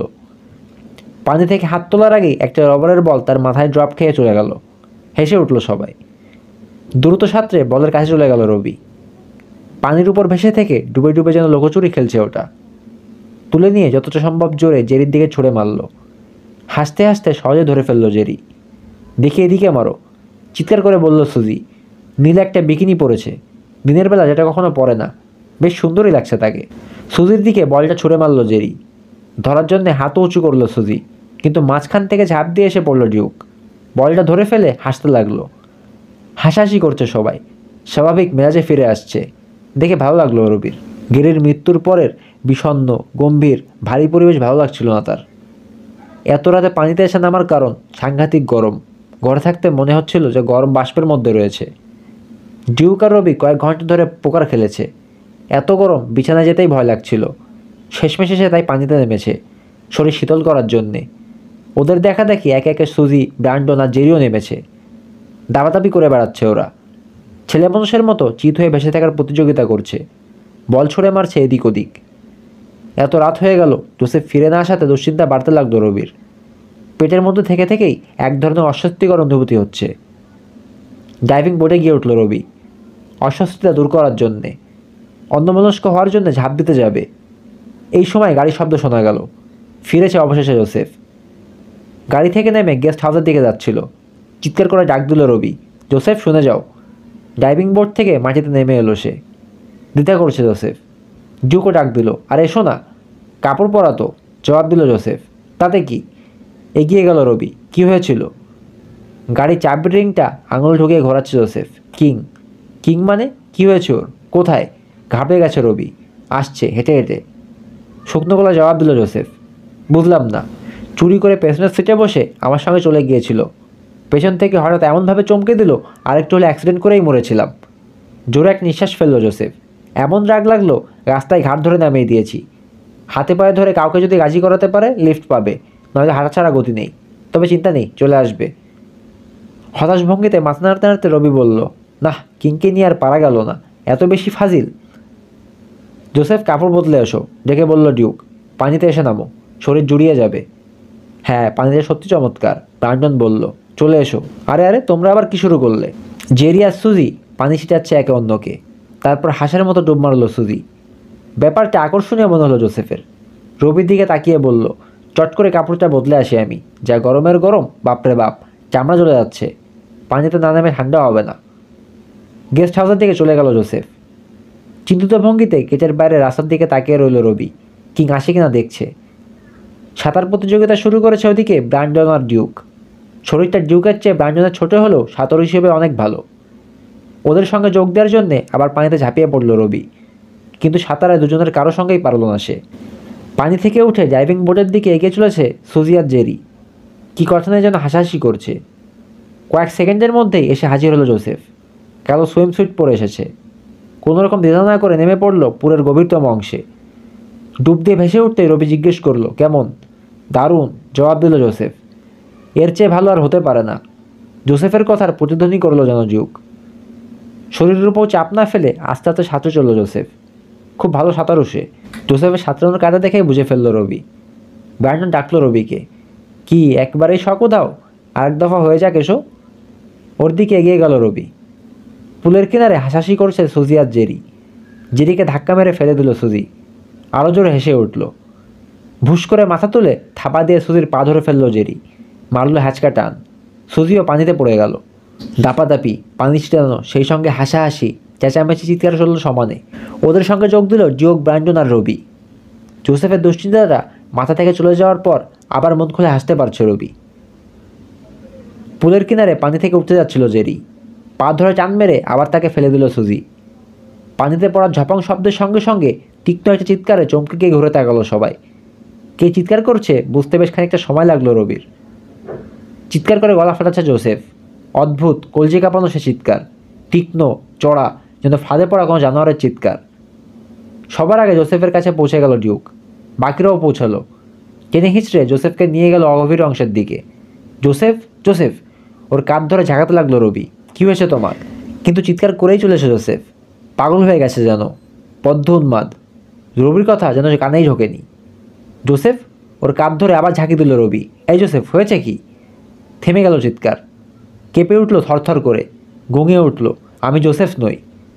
পানি থেকে হাত তোলার আগেই একটা রবারের বল তার মাথায় ড্রপ খেয়ে চলে গেল। হেসে উঠল সবাই। দ্রুত সাঁতরে বলের কাছে চলে গেল রবি। পানির উপর ভেসে থেকে ডুবে ডুবে যেন লোকচুরি খেলছে ওটা। তুলে নিয়ে যতটা সম্ভব জোরে জেরির দিকে ছুঁড়ে মারল। হাসতে হাসতে সহজে ধরে ফেলল জেরি। দেখি এদিকে মারো, চিৎকার করে বলল সুজি। নীল একটা বিকিনি পরেছে, দিনের বেলা যেটা কখনো পরে না, বেশ সুন্দরই লাগছে তাকে। সুজির দিকে বলটা ছুঁড়ে মারল জেরি। ধরার জন্যে হাতও উঁচু করল সুজি, কিন্তু মাঝখান থেকে ঝাঁপ দিয়ে এসে পড়ল ডিউক। বলটা ধরে ফেলে হাসতে লাগলো। হাসাহাসি করছে সবাই, স্বাভাবিক মেজাজে ফিরে আসছে। দেখে ভালো লাগলো রবির। গেরির মৃত্যুর পরের বিষণ্ণ, গম্ভীর, ভারী পরিবেশ ভালো লাগছিল না তার। এত রাতে পানিতে এসে নামার কারণ সাংঘাতিক গরম। ঘরে থাকতে মনে হচ্ছিল যে গরম বাষ্পের মধ্যে রয়েছে। ডিউক আর রবি কয়েক ঘন্টা ধরে পোকার খেলেছে। এত গরম বিছানায় যেতেই ভয় লাগছিল। শেষমেশ এসে তাই পানিতে নেমেছে, শরীর শীতল করার জন্যে। ওদের দেখা দেখি একে একে সুজি, ব্র্যান্ডন আর জেরিও নেমেছে। দাবাদাবি করে বেড়াচ্ছে ওরা। ছেলে মানুষের মতো চিত হয়ে ভেসে থাকার প্রতিযোগিতা করছে। বল ছুঁড়ে মারছে এদিক ওদিক। এত রাত হয়ে গেল, জোসেফ ফিরে না আসাতে দুশ্চিন্তা বাড়তে লাগলো রবির। পেটের মধ্যে থেকে থেকেই এক ধরনের অস্বস্তিকর অনুভূতি হচ্ছে। ডাইভিং বোর্ডে গিয়ে উঠল রবি, অস্বস্তিটা দূর করার জন্যে। অন্যমনস্ক হওয়ার জন্য ঝাঁপ দিতে যাবে। এই সময় গাড়ির শব্দ শোনা গেল। ফিরেছে অবশেষে জোসেফ। গাড়ি থেকে নেমে গেস্ট হাউসের দিকে যাচ্ছিল। চিৎকার করে ডাক দিল রবি, জোসেফ শুনে যাও। ডাইভিং বোর্ড থেকে মাটিতে নেমে এলো সে। দ্বিধা করছে জোসেফ। জুকো ডাক দিল, আর এসো না। কাপড় পরা তো, জবাব দিল জোসেফ। তাতে কি? এগিয়ে গেল রবি। কি হয়েছিল? গাড়ির চাবি রিংটা আঙুল ঢুকিয়ে ঘোরাচ্ছে জোসেফ। কিং? কিং মানে? কি হয়েছে ওর? কোথায়? ঘাবড়ে গেছে রবি। আসছে হেঁটে হেঁটে। শুকনো গলা জবাব দিল জোসেফ। বুঝলাম না। চুরি করে পেছনের সিটে বসে আমার সঙ্গে চলে গিয়েছিল। পেছন থেকে হঠাৎ এমনভাবে চমকে দিল, আরেকটু হলে অ্যাক্সিডেন্ট করেই মরেছিলাম। জোরে এক নিঃশ্বাস ফেলল জোসেফ। এমন রাগ লাগলো, রাস্তায় ঘাট ধরে নামিয়ে দিয়েছি। হাতে পায়ে ধরে কাউকে যদি রাজি করাতে পারে লিফট পাবে, নয়তো হাঁটা ছাড়া গতি নেই। তবে চিন্তা নেই, চলে আসবে। হতাশ ভঙ্গিতে মাথা নাড়তে নাড়তে রবি বলল, না, কিংকে নিয়ে আর পারা গেল না, এত বেশি ফাজিল। জোসেফ, কাপড় বদলে এসো, ডেকে বলল ডিউক। পানিতে এসে নামো, শরীর জুড়িয়ে যাবে। হ্যাঁ, পানিতে সত্যি চমৎকার, ব্রান্ডন বলল। চলে এসো। আরে আরে, তোমরা আবার কি শুরু করলে? জেরি আর সুজি পানি ছিটাচ্ছে একে অন্যকে। তারপর হাঁসের মতো ডুব মারল সুজি। ব্যাপারটা আকর্ষণীয় মনে হলো জোসেফের। রবির দিকে তাকিয়ে বলল, চট করে কাপড়টা বদলে আসি আমি। যা গরমের গরম, বাপরে বাপ, চামড়া জ্বলে যাচ্ছে। পানিতে না নামে ঠান্ডা হবে না। গেস্ট হাউসের দিকে চলে গেল জোসেফ। চিন্তিত ভঙ্গিতে গেটের বাইরে রাস্তার দিকে তাকিয়ে রইল রবি। কিং আসে কিনা দেখছে। সাঁতার প্রতিযোগিতা শুরু করেছে ওদিকে ব্র্যান্ডন আর ডিউক। শরীরটা ডিউকের চেয়ে ব্র্যান্ডনের ছোট হলেও সাঁতার হিসেবে অনেক ভালো। ওদের সঙ্গে যোগ দেওয়ার জন্যে আবার পানিতে ঝাঁপিয়ে পড়ল রবি, কিন্তু সাঁতারে দুজনের কারো সঙ্গেই পারল না সে। পানি থেকে উঠে ডাইভিং বোর্ডের দিকে এগিয়ে চলেছে সুজি আর জেরি। কী কথা নেই যেন হাসাহাসি করছে। কয়েক সেকেন্ডের মধ্যেই এসে হাজির হলো জোসেফ। কালো সুইম স্যুট পরে এসেছে। কোনোরকম দ্বিধা না করে নেমে পড়ল পুরের গভীরতম অংশে। ডুব দিয়ে ভেসে উঠতেই রবি জিজ্ঞেস করলো, কেমন? দারুণ, জবাব দিল জোসেফ। এর চেয়ে ভালো আর হতে পারে না। জোসেফের কথার প্রতিধ্বনি করলো যেন যুগ। শরীরের উপর চাপ না ফেলে আস্তে আস্তে সাঁতরে চলল জোসেফ। খুব ভালো সাঁতারু সে। জোসেফের সাঁতরানোর কাজে দেখেই বুঝে ফেললো রবি। ব্র্যান্ডন ডাকলো রবিকে। কি একবারেই শখ দাও? আরেক দফা হয়ে যাক, এসো। ওর দিকে এগিয়ে গেল রবি। পুলের কিনারে হাসাহাসি করছে সুজি আর জেরি। জেরিকে ধাক্কা মেরে ফেলে দিল সুজি। আরও জোরে হেসে উঠল। ভুস করে মাথা তুলে থাপা দিয়ে সুজির পা ধরে ফেলল জেরি। মারল হ্যাচকা টান। সুজিও পানিতে পড়ে গেল। দাপাদাপি, পানি ছিটানো, সেই সঙ্গে হাসাহাসি, চেঁচামেচি, চিৎকার চলল সমানে। ওদের সঙ্গে যোগ দিল ডিউক, ব্র্যান্ডন আর রবি। জোসেফের দুশ্চিন্তাটা মাথা থেকে চলে যাওয়ার পর আবার মন খুলে হাসতে পারছে রবি। পুলের কিনারে পানি থেকে উঠতে যাচ্ছিল জেরি। পা ধরে টান মেরে আবার তাকে ফেলে দিল সুজি। পানিতে পড়ার ঝপাং শব্দের সঙ্গে সঙ্গে তীক্ষ্ণ একটা চিৎকারে চমকে গিয়ে ঘুরে তাকালো সবাই। কে চিৎকার করছে বুঝতে বেশ খানিকটা সময় লাগলো রবির। চিৎকার করে গলা ফাটাচ্ছে জোসেফ। অদ্ভুত, কলজি কাঁপানো সে চিৎকার। তীক্ষ্ণ, চড়া, যেন ফাঁদে পড়া কোনো জানোয়ারের চিৎকার। সবার আগে জোসেফের কাছে পৌঁছে গেল ডিউক, বাকিরাও পৌঁছালো। টেনে হিঁচড়ে জোসেফকে নিয়ে গেল অগভীর অংশের দিকে। জোসেফ, জোসেফ, ওর কাঁধ ধরে ঝাঁকাতে লাগলো রবি। কী হয়েছে তোমার? কিন্তু চিৎকার করেই চলেছে জোসেফ, পাগল হয়ে গেছে যেন, বদ্ধ উন্মাদ। রবির কথা যেন সে কানেই ঢোকেনি। জোসেফ, ওর কাঁধ ধরে আবার ঝাঁকি দিল রবি। এই জোসেফ, হয়েছে কি? থেমে গেল চিৎকার, কেঁপে উঠল থরথর করে, গঙিয়ে উঠল, আমি জোসেফ নই।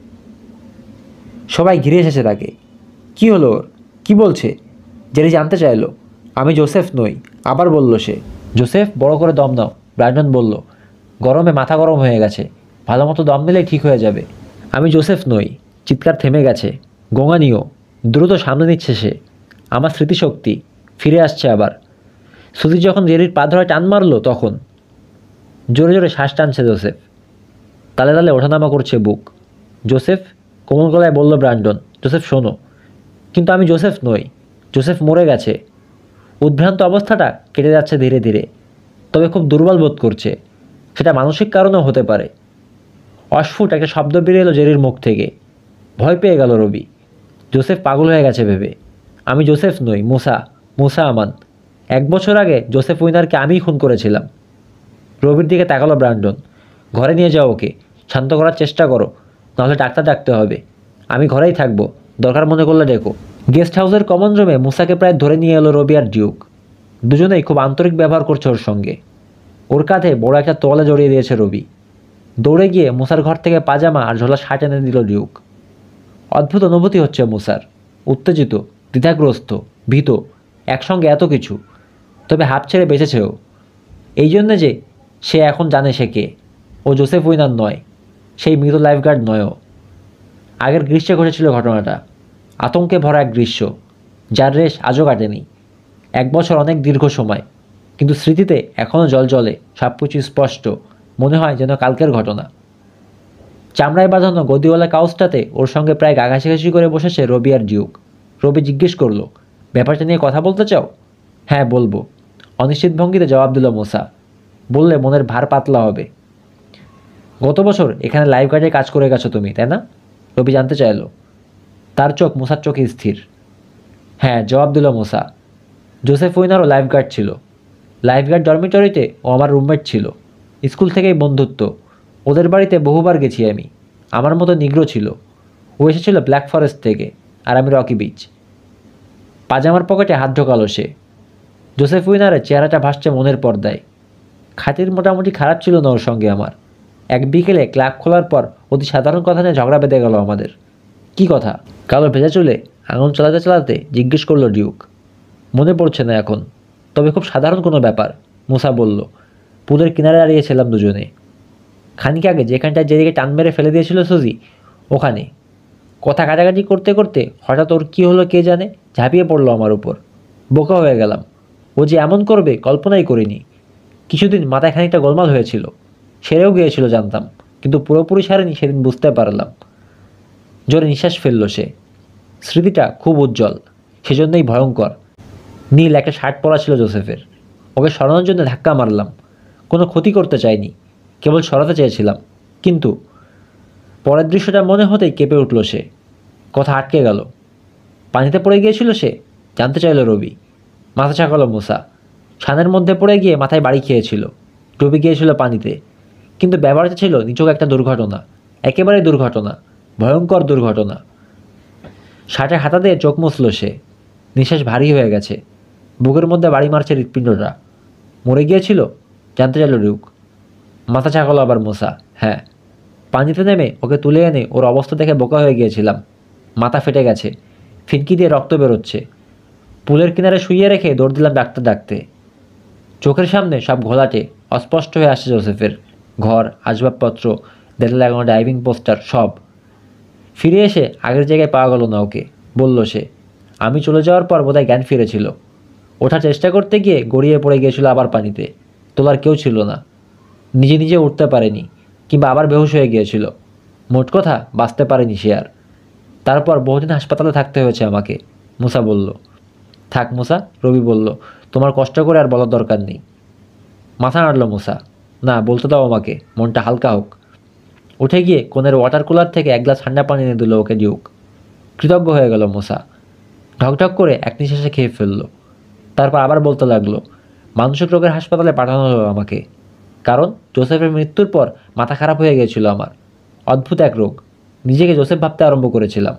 সবাই ঘিরে এসেছে তাকে। কি হলো ওর? কি বলছে? জেরি জানতে চাইল। আমি জোসেফ নই, আবার বলল সে। জোসেফ, বড় করে দম নাও, ব্রান্ডন বলল। গরমে মাথা গরম হয়ে গেছে, ভালো মতো দম নিলেই ঠিক হয়ে যাবে। আমি জোসেফ নই। চিৎকার থেমে গেছে। গোঙানিও দ্রুত সামনে নিচ্ছে সে। আমার স্মৃতিশক্তি ফিরে আসছে আবার। সুজি যখন জেরির পা ধরে টান মারল তখন জোরে জোরে শ্বাস টানছে জোসেফ, তালে তালে ওঠানামা করছে বুক। জোসেফ, কোমল গলায় বলল ব্রান্ডন। জোসেফ, শোনো। কিন্তু আমি জোসেফ নই। জোসেফ মরে গেছে। উদ্ভ্রান্ত অবস্থাটা কেটে যাচ্ছে ধীরে ধীরে, তবে খুব দুর্বল বোধ করছে। সেটা মানসিক কারণেও হতে পারে। অস্ফুট একটা শব্দ বেরিয়ে এলো জেরির মুখ থেকে। ভয় পেয়ে গেল রবি। জোসেফ পাগল হয়ে গেছে ভেবে। আমি জোসেফ নই, মুসা, মুসা আমান। এক বছর আগে জোসেফ উইনারকে আমিই খুন করেছিলাম। রবির দিকে তাকালো ব্রান্ডন। ঘরে নিয়ে যাও ওকে, শান্ত করার চেষ্টা করো, নাহলে ডাক্তার ডাকতে হবে। আমি ঘরেই থাকবো, দরকার মনে করলে ডেকো। গেস্ট হাউসের কমন রুমে মুসাকে প্রায় ধরে নিয়ে এলো রবি আর ডিউক। দুজনেই খুব আন্তরিক ব্যবহার করছে ওর সঙ্গে। ওর কাঁধে বড় একটা তোয়ালে জড়িয়ে দিয়েছে রবি। দৌড়ে গিয়ে মুসার ঘর থেকে পাজামা আর ঝোলা শার্ট এনে দিল ডিউক। অদ্ভুত অনুভূতি হচ্ছে মুসার, উত্তেজিত, দ্বিধাগ্রস্ত, ভীত, একসঙ্গে এত কিছু। তবে হাঁপ ছেড়ে বেঁচেছেও। এই জন্যে যে সে এখন জানে সে কে। ও জোসেফ উইনার নয়, সেই মৃত লাইফগার্ড নয়ও। আগের গ্রীষ্মে ঘটেছিল ঘটনাটা, আতঙ্কে ভরা এক গ্রীষ্ম, যার রেশ আজও কাটেনি। এক বছর অনেক দীর্ঘ সময়, কিন্তু স্মৃতিতে এখনও জল জ্বলে, সব কিছু স্পষ্ট, মনে হয় যেন কালকের ঘটনা। চামড়ায় বাঁধানো গদিওয়ালা কাউচটাতে ওর সঙ্গে প্রায় গা ঘাঁষাঘাঁষি করে বসেছে রবি আর ডিউক। রবি জিজ্ঞেস করলো, ব্যাপারটা নিয়ে কথা বলতে চাও? হ্যাঁ, বলবো, অনিশ্চিত ভঙ্গিতে জবাব দিল মুসা। বললে মনের ভার পাতলা হবে। গত বছর এখানে লাইফগার্ডে কাজ করে গেছো তুমি, তাই না? রবি জানতে চাইল। তার চোখ মুসার চোখে স্থির। হ্যাঁ, জবাব দিল মুসা। জোসেফ উইনারও লাইফগার্ড ছিল। লাইফগার্ড ডরমিটরিতে ও আমার রুমমেট ছিল। স্কুল থেকেই বন্ধুত্ব। ওদের বাড়িতে বহুবার গেছি আমি। আমার মতো নিগ্রো ছিল। ও এসেছিল ব্ল্যাক ফরেস্ট থেকে, আর আমি রকি বিচ। পাজামার পকেটে হাত ঢোকালো সে। জোসেফ উইনারের চেহারাটা ভাসছে মনের পর্দায়। খাতির মোটামুটি খারাপ ছিল না ওর সঙ্গে আমার। এক বিকেলে ক্লাব খোলার পর অতি সাধারণ কথা নিয়ে ঝগড়া বেঁধে গেল আমাদের। কি কথা? কালো ভেজা চুলে আঙুল চালাতে চালাতে জিজ্ঞেস করলো ডিউক। মনে পড়ছে না এখন, তবে খুব সাধারণ কোনো ব্যাপার, মুসা বলল। পুলের কিনারে দাঁড়িয়েছিলাম দুজনে। খানিক আগে যেখানটায় যেদিকে টান মেরে ফেলে দিয়েছিল সুজি, ওখানে। কথা কাটাকাটি করতে করতে হঠাৎ ওর কী হলো কে জানে, ঝাঁপিয়ে পড়লো আমার উপর। বোকা হয়ে গেলাম। ও যে এমন করবে কল্পনাই করিনি। কিছুদিন মাথায় খানিকটা গোলমাল হয়েছিল, সেরেও গিয়েছিল জানতাম, কিন্তু পুরোপুরি সারেনি সেদিন বুঝতে পারলাম। জোরে নিঃশ্বাস ফেলল সে। স্মৃতিটা খুব উজ্জ্বল, সেজন্যই ভয়ঙ্কর। নীল একটা শার্ট পরা ছিল জোসেফের। ওকে সরানোর জন্য ধাক্কা মারলাম। কোনো ক্ষতি করতে চাইনি, কেবল সরাতে চেয়েছিলাম। কিন্তু পরের দৃশ্যটা মনে হতেই কেঁপে উঠল সে। কথা আটকে গেল। পানিতে পড়ে গিয়েছিল সে, জানতে চাইল রবি। মাথা চাকালো মুসা। ছানের মধ্যে পড়ে গিয়ে মাথায় বাড়ি খেয়েছিল। ডুবে গিয়েছিল পানিতে। কিন্তু ব্যাপারটা ছিল নিছক একটা দুর্ঘটনা, একেবারেই দুর্ঘটনা, ভয়ঙ্কর দুর্ঘটনা। শার্টে হাতা দিয়ে চোখ মুছল সে। নিঃশ্বাস ভারী হয়ে গেছে। বুকের মধ্যে বাড়ি মারছে হৃৎপিণ্ডটা। মরে গিয়েছিল, জানতে চাইল ডিউক। মাথা চাকালো আবার মুসা। হ্যাঁ। পানিতে নেমে ওকে তুলে এনে ওর অবস্থা দেখে বোকা হয়ে গিয়েছিলাম। মাথা ফেটে গেছে, ফিনকি দিয়ে রক্ত বেরোচ্ছে। পুলের কিনারে শুইয়ে রেখে দৌড় দিলাম ডাক্তার ডাকতে। চোখের সামনে সব ঘোলাটে, অস্পষ্ট হয়ে আসছে জোসেফের ঘর, আসবাবপত্র, দেয়ালে লাগানো ডাইভিং পোস্টার, সব। ফিরে এসে আগের জায়গায় পাওয়া গেল না ওকে, বলল সে। আমি চলে যাওয়ার পর বোধহয় জ্ঞান ফিরেছিল। ওঠার চেষ্টা করতে গিয়ে গড়িয়ে পড়ে গিয়েছিল আবার পানিতে। তোলার কেউ ছিল না। নিজে নিজে উঠতে পারেনি, কিংবা আবার বেহুশ হয়ে গিয়েছিল। মোট কথা বাঁচতে পারেনি সে আর। তারপর বহুদিন হাসপাতালে থাকতে হয়েছে আমাকে, মুসা বলল। থাক মুসা, রবি বলল। তোমার কষ্ট করে আর বলার দরকার নেই। মাথা নাড়ল মুসা। না, বলতে দাও আমাকে, মনটা হালকা হোক। উঠে গিয়ে কোণের ওয়াটার কুলার থেকে এক গ্লাস ঠান্ডা পানি এনে দিল ওকে ডিউক। কৃতজ্ঞ হয়ে গেল মুসা। ঢকঢক করে এক নিঃশ্বাসে খেয়ে ফেললো। তারপর আবার বলতে লাগলো, মানসিক রোগের হাসপাতালে পাঠানো হলো আমাকে, কারণ জোসেফের মৃত্যুর পর মাথা খারাপ হয়ে গিয়েছিল আমার। অদ্ভুত এক রোগ, নিজেকে জোসেফ ভাবতে আরম্ভ করেছিলাম।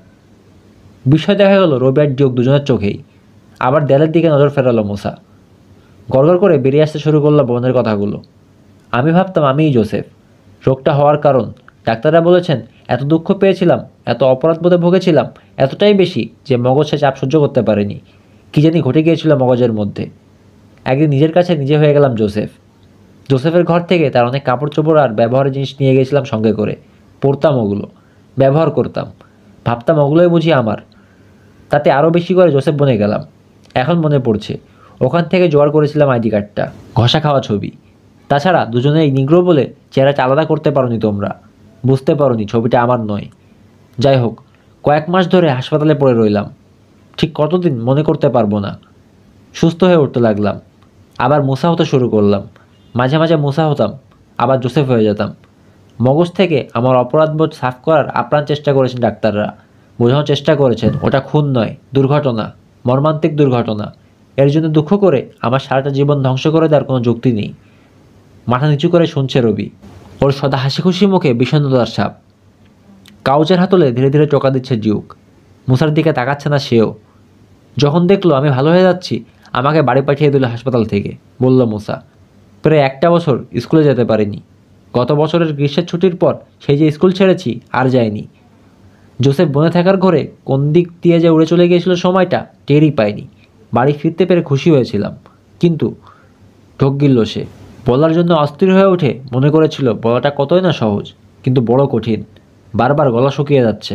বিষয় দেখা গেল রবি আর ডিউক দুজনের চোখেই। আবার দেয়ালের দিকে নজর ফেরালো মুসা। গড়গড় করে বেরিয়ে আসতে শুরু করলো বোনের কথাগুলো। আমি ভাবতাম আমিই জোসেফ। রোগটা হওয়ার কারণ ডাক্তাররা বলেছেন, এত দুঃখ পেয়েছিলাম, এত অপরাধবোধে ভুগেছিলাম, এতটাই বেশি যে মগজ সে চাপ সহ্য করতে পারেনি। কী জানি ঘটে গিয়েছিল মগজের মধ্যে। একদিন নিজের কাছে নিজে হয়ে গেলাম জোসেফ। জোসেফের ঘর থেকে তার অনেক কাপড় চোপড় আর ব্যবহারের জিনিস নিয়ে গিয়েছিলাম সঙ্গে করে। পরতাম ওগুলো, ব্যবহার করতাম, ভাবতাম ওগুলোই বুঝি আমার। তাতে আরও বেশি করে জোসেফ বনে গেলাম। এখন মনে পড়ছে, ওখান থেকে জোগাড় করেছিলাম আইডি কার্ডটা, ঘষা খাওয়া ছবি। তাছাড়া দুজনেই নিগ্রো বলে চেহারাটা আলাদা করতে পারোনি তোমরা, বুঝতে পারোনি ছবিটা আমার নয়। যাই হোক, কয়েক মাস ধরে হাসপাতালে পড়ে রইলাম। ঠিক কতদিন মনে করতে পারবো না। সুস্থ হয়ে উঠতে লাগলাম, আবার মুসা হতে শুরু করলাম। মাঝে মাঝে মুসা হতাম, আবার জোসেফ হয়ে যেতাম। মগজ থেকে আমার অপরাধবোধ সাফ করার আপ্রাণ চেষ্টা করেছেন ডাক্তাররা। বোঝানোর চেষ্টা করেছেন ওটা খুন নয়, দুর্ঘটনা, মর্মান্তিক দুর্ঘটনা। এর জন্য দুঃখ করে আমার সারাটা জীবন ধ্বংস করে দেওয়ার কোনো যুক্তি নেই। মাথা নিচু করে শুনছে রবি। ওর সদা হাসি খুশি মুখে বিষণ্ণতার ছাপ। কাউচের হাতলে ধীরে ধীরে টোকা দিচ্ছে ডিউক। মুসার দিকে তাকাচ্ছে না সেও। যখন দেখলো আমি ভালো হয়ে যাচ্ছি, আমাকে বাড়ি পাঠিয়ে দিল হাসপাতাল থেকে, বলল মুসা। প্রায় একটা বছর স্কুলে যেতে পারিনি। গত বছরের গ্রীষ্মের ছুটির পর সেই যে স্কুল ছেড়েছি আর যায়নি। জোসেফ বনে থাকার ঘরে কোন দিক দিয়ে যে উড়ে চলে গিয়েছিল সময়টা টেরই পাইনি। বাড়ি ফিরতে পেরে খুশি হয়েছিলাম, কিন্তু ঢোক গিলল সে। বলার জন্য অস্থির হয়ে ওঠে, মনে করেছিল বলাটা কতই না সহজ, কিন্তু বড় কঠিন। বারবার গলা শুকিয়ে যাচ্ছে।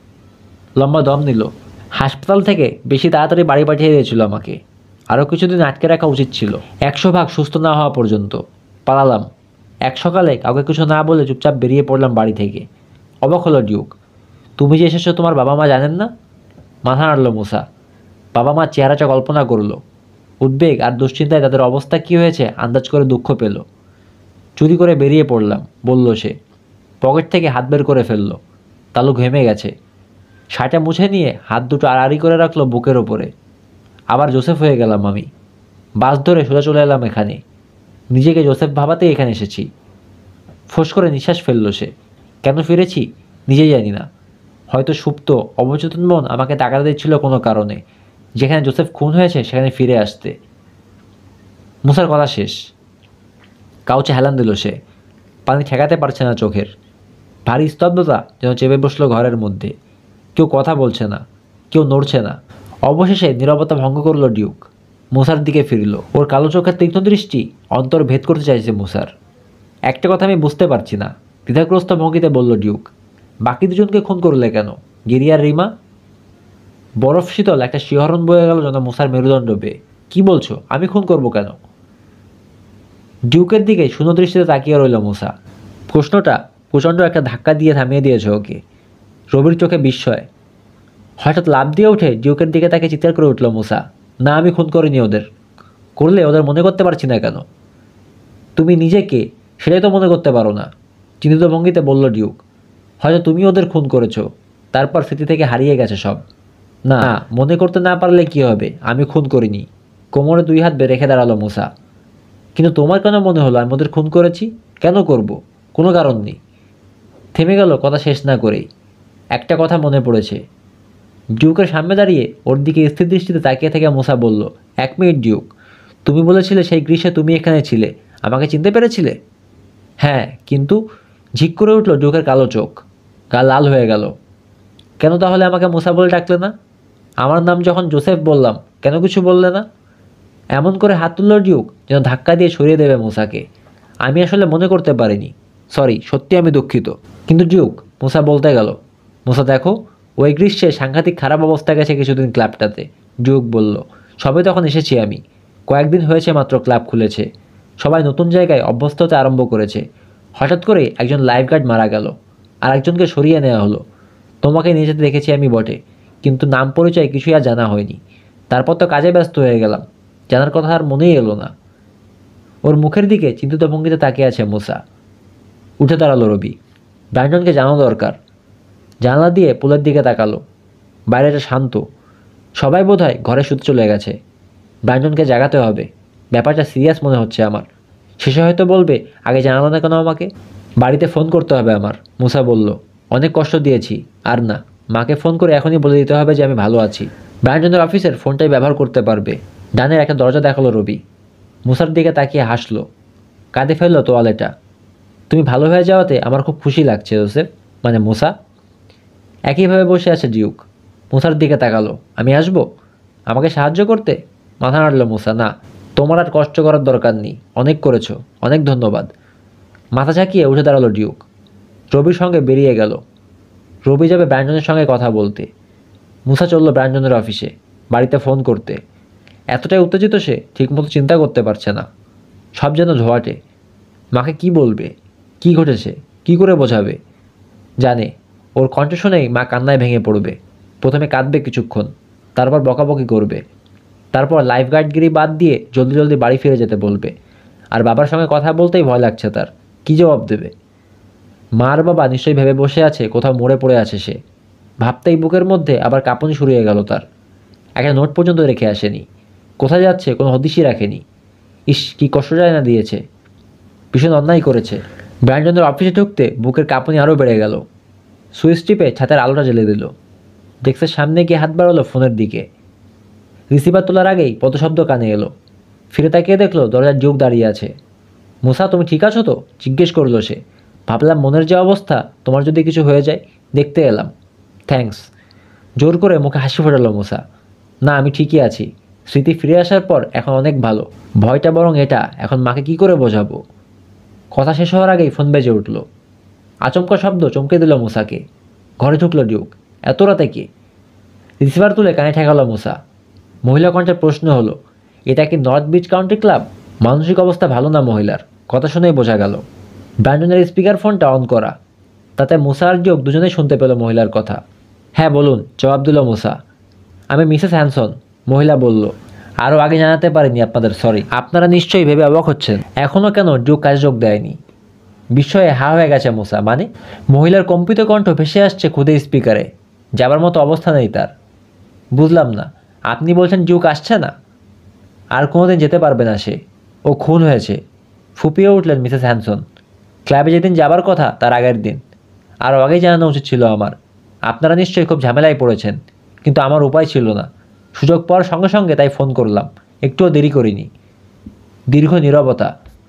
লম্বা দম নিল। হাসপাতাল থেকে বেশি তাড়াতাড়ি বাড়ি পাঠিয়ে দিয়েছিল আমাকে। আরও কিছুদিন আটকে রাখা উচিত ছিল, একশো ভাগ সুস্থ না হওয়া পর্যন্ত। পালালাম। এক সকালে কাউকে কিছু না বলে চুপচাপ বেরিয়ে পড়লাম বাড়ি থেকে। অবাক হলো ডিউক। তুমি যে এসেছো তোমার বাবা মা জানেন না? মাথা নাড়ল মুসা। বাবা মার চেহারাটা কল্পনা করলো। উদ্বেগ আর দুশ্চিন্তায় তাদের অবস্থা কী হয়েছে আন্দাজ করে দুঃখ পেল। চুরি করে বেরিয়ে পড়লাম, বলল সে। পকেট থেকে হাত বের করে ফেললো। তালু ঘেমে গেছে। শার্টটা মুছে নিয়ে হাত দুটো আড়াআড়ি করে রাখলো বুকের ওপরে। আবার জোসেফ হয়ে গেলাম আমি। বাস ধরে সোজা চলে এলাম এখানে। নিজেকে জোসেফ ভাবাতেই এখানে এসেছি। ফোঁস করে নিঃশ্বাস ফেললো সে। কেন ফিরেছি নিজেই জানি না। হয়তো সুপ্ত অবচেতন মন আমাকে তাগাদা দিচ্ছিল কোনো কারণে, যেখানে জোসেফ খুন হয়েছে সেখানে ফিরে আসতে। মুসার কথা শেষ। কাউচে হেলান দিল সে। পানি ঠেকাতে পারছে না চোখের। ভারী স্তব্ধতা যেন চেপে বসলো ঘরের মধ্যে। কেউ কথা বলছে না, কেউ নড়ছে না। অবশেষে নীরবতা ভঙ্গ করলো ডিউক। মুসার দিকে ফিরল। ওর কালো চোখের তীক্ষ্ণ দৃষ্টি অন্তর ভেদ করতে চাইছে মুসার। একটা কথা আমি বুঝতে পারছি না, দ্বিধাগ্রস্ত ভঙ্গিতে বলল ডিউক। বাকি দুজনকে খুন করলে কেন? গিরি আর রিমা? বরফ শীতল একটা শিহরণ বয়ে গেল যেন মুসার মেরুদণ্ড বেয়ে। কী বলছো? আমি খুন করব কেন? ডিউকের দিকে শূন্য দৃষ্টিতে তাকিয়ে রইল মুসা। প্রশ্নটা প্রচণ্ড একটা ধাক্কা দিয়ে থামিয়ে দিয়েছে ওকে। রবির চোখে বিস্ময়। হঠাৎ লাফ দিয়ে উঠে ডিউকের দিকে তাকে চিৎকার করে উঠল মুসা। না, আমি খুন করিনি ওদের। করলে ওদের মনে করতে পারছি না কেন? তুমি নিজেকে সেটাই তো মনে করতে পারো না, চিন্তিত ভঙ্গিতে বলল ডিউক। হয়তো তুমি ওদের খুন করেছো, তারপর স্মৃতি থেকে হারিয়ে গেছে সব। না, মনে করতে না পারলে কি হবে? আমি খুন করিনি। কোমরে দুই হাত রেখে দাঁড়ালো মুসা। কিন্তু তোমার কেন মনে হলো আমি ওদের খুন করেছি? কেন করব? কোনো কারণ নেই। থেমে গেল কথা শেষ না করেই। একটা কথা মনে পড়েছে। ডিউকের সামনে দাঁড়িয়ে ওর দিকে স্থির দৃষ্টিতে তাকিয়ে থেকে মুসা বলল, এক মিনিট ডিউক, তুমি বলেছিলে সেই গ্রীষ্মে তুমি এখানে ছিলে, আমাকে চিনতে পেরেছিলে? হ্যাঁ, কিন্তু ঝিক করে উঠল ডিউকের কালো চোখ। গা লাল হয়ে গেল। কেন তাহলে আমাকে মুসা বলে ডাকলে না? আমার নাম যখন জোসেফ বললাম কেন কিছু বললে না? এমন করে হাত তুলল ডিউক যেন ধাক্কা দিয়ে সরিয়ে দেবে মুসাকে। আমি আসলে মনে করতে পারিনি, সরি, সত্যি আমি দুঃখিত। কিন্তু ডিউক, মুসা বলতে গেল। মুসা দেখো, ওই গ্রীষ্মে সাংঘাতিক খারাপ অবস্থা গেছে কিছুদিন ক্লাবটাতে। ডিউক বলল, সবে তখন এসেছি আমি। কয়েকদিন হয়েছে মাত্র ক্লাব খুলেছে। সবাই নতুন জায়গায় অভ্যস্ত হতে আরম্ভ করেছে। হঠাৎ করে একজন লাইফগার্ড মারা গেল, আর একজনকে সরিয়ে নেওয়া হলো। তোমাকে নিয়ে যেতে দেখেছি আমি বটে, কিন্তু নাম পরিচয় কিছুই আর জানা হয়নি। তারপর তো কাজে ব্যস্ত হয়ে গেলাম, জানার কথা আর মনেই এলো না। ওর মুখের দিকে চিন্তিত ভঙ্গিতে তাকিয়ে আছে মুসা। উঠে দাঁড়ালো রবি। ব্রায়নকে জানানো দরকার। জানালা দিয়ে পুলের দিকে তাকালো। বাইরেটা শান্ত, সবাই বোধহয় ঘরে শুতে চলে গেছে। ব্রায়নকে জাগাতে হবে, ব্যাপারটা সিরিয়াস মনে হচ্ছে আমার। শেষে হয়তো বলবে, আগে জানালো না কেন আমাকে? বাড়িতে ফোন করতে হবে আমার, মুসা বলল। অনেক কষ্ট দিয়েছি, আর না, মাকে ফোন করে এখনই বলে দিতে হবে যে আমি ভালো আছি। ব্রায়নের অফিসের ফোনটাই ব্যবহার করতে পারবে। ডানের একটা দরজা দেখালো রবি। মুসার দিকে তাকিয়ে হাসলো, কাঁদে ফেললো তোয়ালেটা। তুমি ভালো হয়ে যাওয়াতে আমার খুব খুশি লাগছে জোসেফ, মানে মুসা। একইভাবে বসে আছে ডিউক। মুসার দিকে তাকালো, আমি আসবো আমাকে সাহায্য করতে? মাথা নাড়ল মুসা, না, তোমার আর কষ্ট করার দরকার নেই, অনেক করেছো, অনেক ধন্যবাদ। মাথা ঝাঁকিয়ে উঠে দাঁড়ালো ডিউক। রবির সঙ্গে বেরিয়ে গেল। রবি যাবে ব্রায়নের সঙ্গে কথা বলতে। মুসা চলল ব্রায়নের অফিসে, বাড়িতে ফোন করতে। এতটাই উত্তেজিত সে ঠিকমতো চিন্তা করতে পারছে না। সব যেন ধোয়াটে। মাকে কি বলবে? কি ঘটেছে? কি করে বোঝাবে? জানে ওর কণ্ঠ শুনেই মা কান্নায় ভেঙে পড়বে। প্রথমে কাঁদবে কিছুক্ষণ, তারপর বকাবকি করবে, তারপর লাইফ গার্ডগিরি বাদ দিয়ে জলদি জলদি বাড়ি ফিরে যেতে বলবে। আর বাবার সঙ্গে কথা বলতেই ভয় লাগছে তার, কী জবাব দেবে? মার বাবা নিশ্চয়ই ভেবে বসে আছে কোথাও মরে পড়ে আছে সে। ভাবতেই বুকের মধ্যে আবার কাঁপুনি শুরু হয়ে গেল তার। একটা নোট পর্যন্ত রেখে আসেনি, কোথায় যাচ্ছে কোনো হদিশই রাখেনি। ইস, কী কষ্ট যায় না দিয়েছে, ভীষণ অন্যায় করেছে। ব্রায়নের অফিসে ঢুকতে বুকের কাঁপুনি আরও বেড়ে গেল। সুইচ টিপে ছাতের আলোটা জ্বেলে দিল। ডেস্কের সামনে গিয়ে হাত বাড়ালো ফোনের দিকে। রিসিভার তোলার আগেই পদশব্দ কানে এলো। ফিরে তাকিয়ে দেখলো দরজার ডিউক দাঁড়িয়ে আছে। মুসা, তুমি ঠিক আছো তো? জিজ্ঞেস করলো সে। ভাবলাম মনের যে অবস্থা, তোমার যদি কিছু হয়ে যায়, দেখতে এলাম। থ্যাঙ্কস। জোর করে মুখে হাসি ফোটালো মুসা। না, আমি ঠিকই আছি। স্মৃতি ফিরে আসার পর এখন অনেক ভালো। ভয়টা বরং এটা, এখন মাকে কি করে বোঝাবো? কথা শেষ হওয়ার আগেই ফোন বেজে উঠল। আচমকা শব্দ চমকে দিল মুসাকে। ঘরে ঢুকলো ডিউক। এত রাতে কে? রিসিভার তুলে কানে ঠেকালো মুসা। মহিলা কণ্ঠের প্রশ্ন হলো, এটা কি নর্থ বিচ কাউন্টি ক্লাব? মানসিক অবস্থা ভালো না মহিলার, কথা শুনেই বোঝা গেল। ব্রায়নের স্পিকার ফোনটা অন করা, তাতে মুসা আর ডিউক দুজনেই শুনতে পেল মহিলার কথা। হ্যাঁ বলুন, জবাব দিল মুসা। আমি মিসেস হ্যানসন, মহিলা বলল। আরও আগে জানাতে পারিনি আপনাদের, সরি। আপনারা নিশ্চয়ই ভেবে অবাক হচ্ছেন এখনও কেন ডিউক কাজে যোগ দেয়নি। বিস্ময়ে হা হয়ে গেছে মুসা। মানে? মহিলার কম্পিত কণ্ঠ ভেসে আসছে খুদে স্পিকারে। যাবার মতো অবস্থা নেই তার। বুঝলাম না, আপনি বলছেন ডিউক আসছে না? আর কোনোদিন যেতে পারবে না সে, ও খুন হয়েছে। ফুপিয়ে উঠলেন মিসেস হ্যানসন। ক্লাবে যেদিন যাবার কথা তার আগের দিন। আরও আগেই জানানো উচিত ছিল আমার। আপনারা নিশ্চয়ই খুব ঝামেলায় পড়েছেন, কিন্তু আমার উপায় ছিল না। সুযোগ পাওয়ার সঙ্গে সঙ্গে তাই ফোন করলাম, একটুও দেরি করিনি। দীর্ঘ নীরবতা।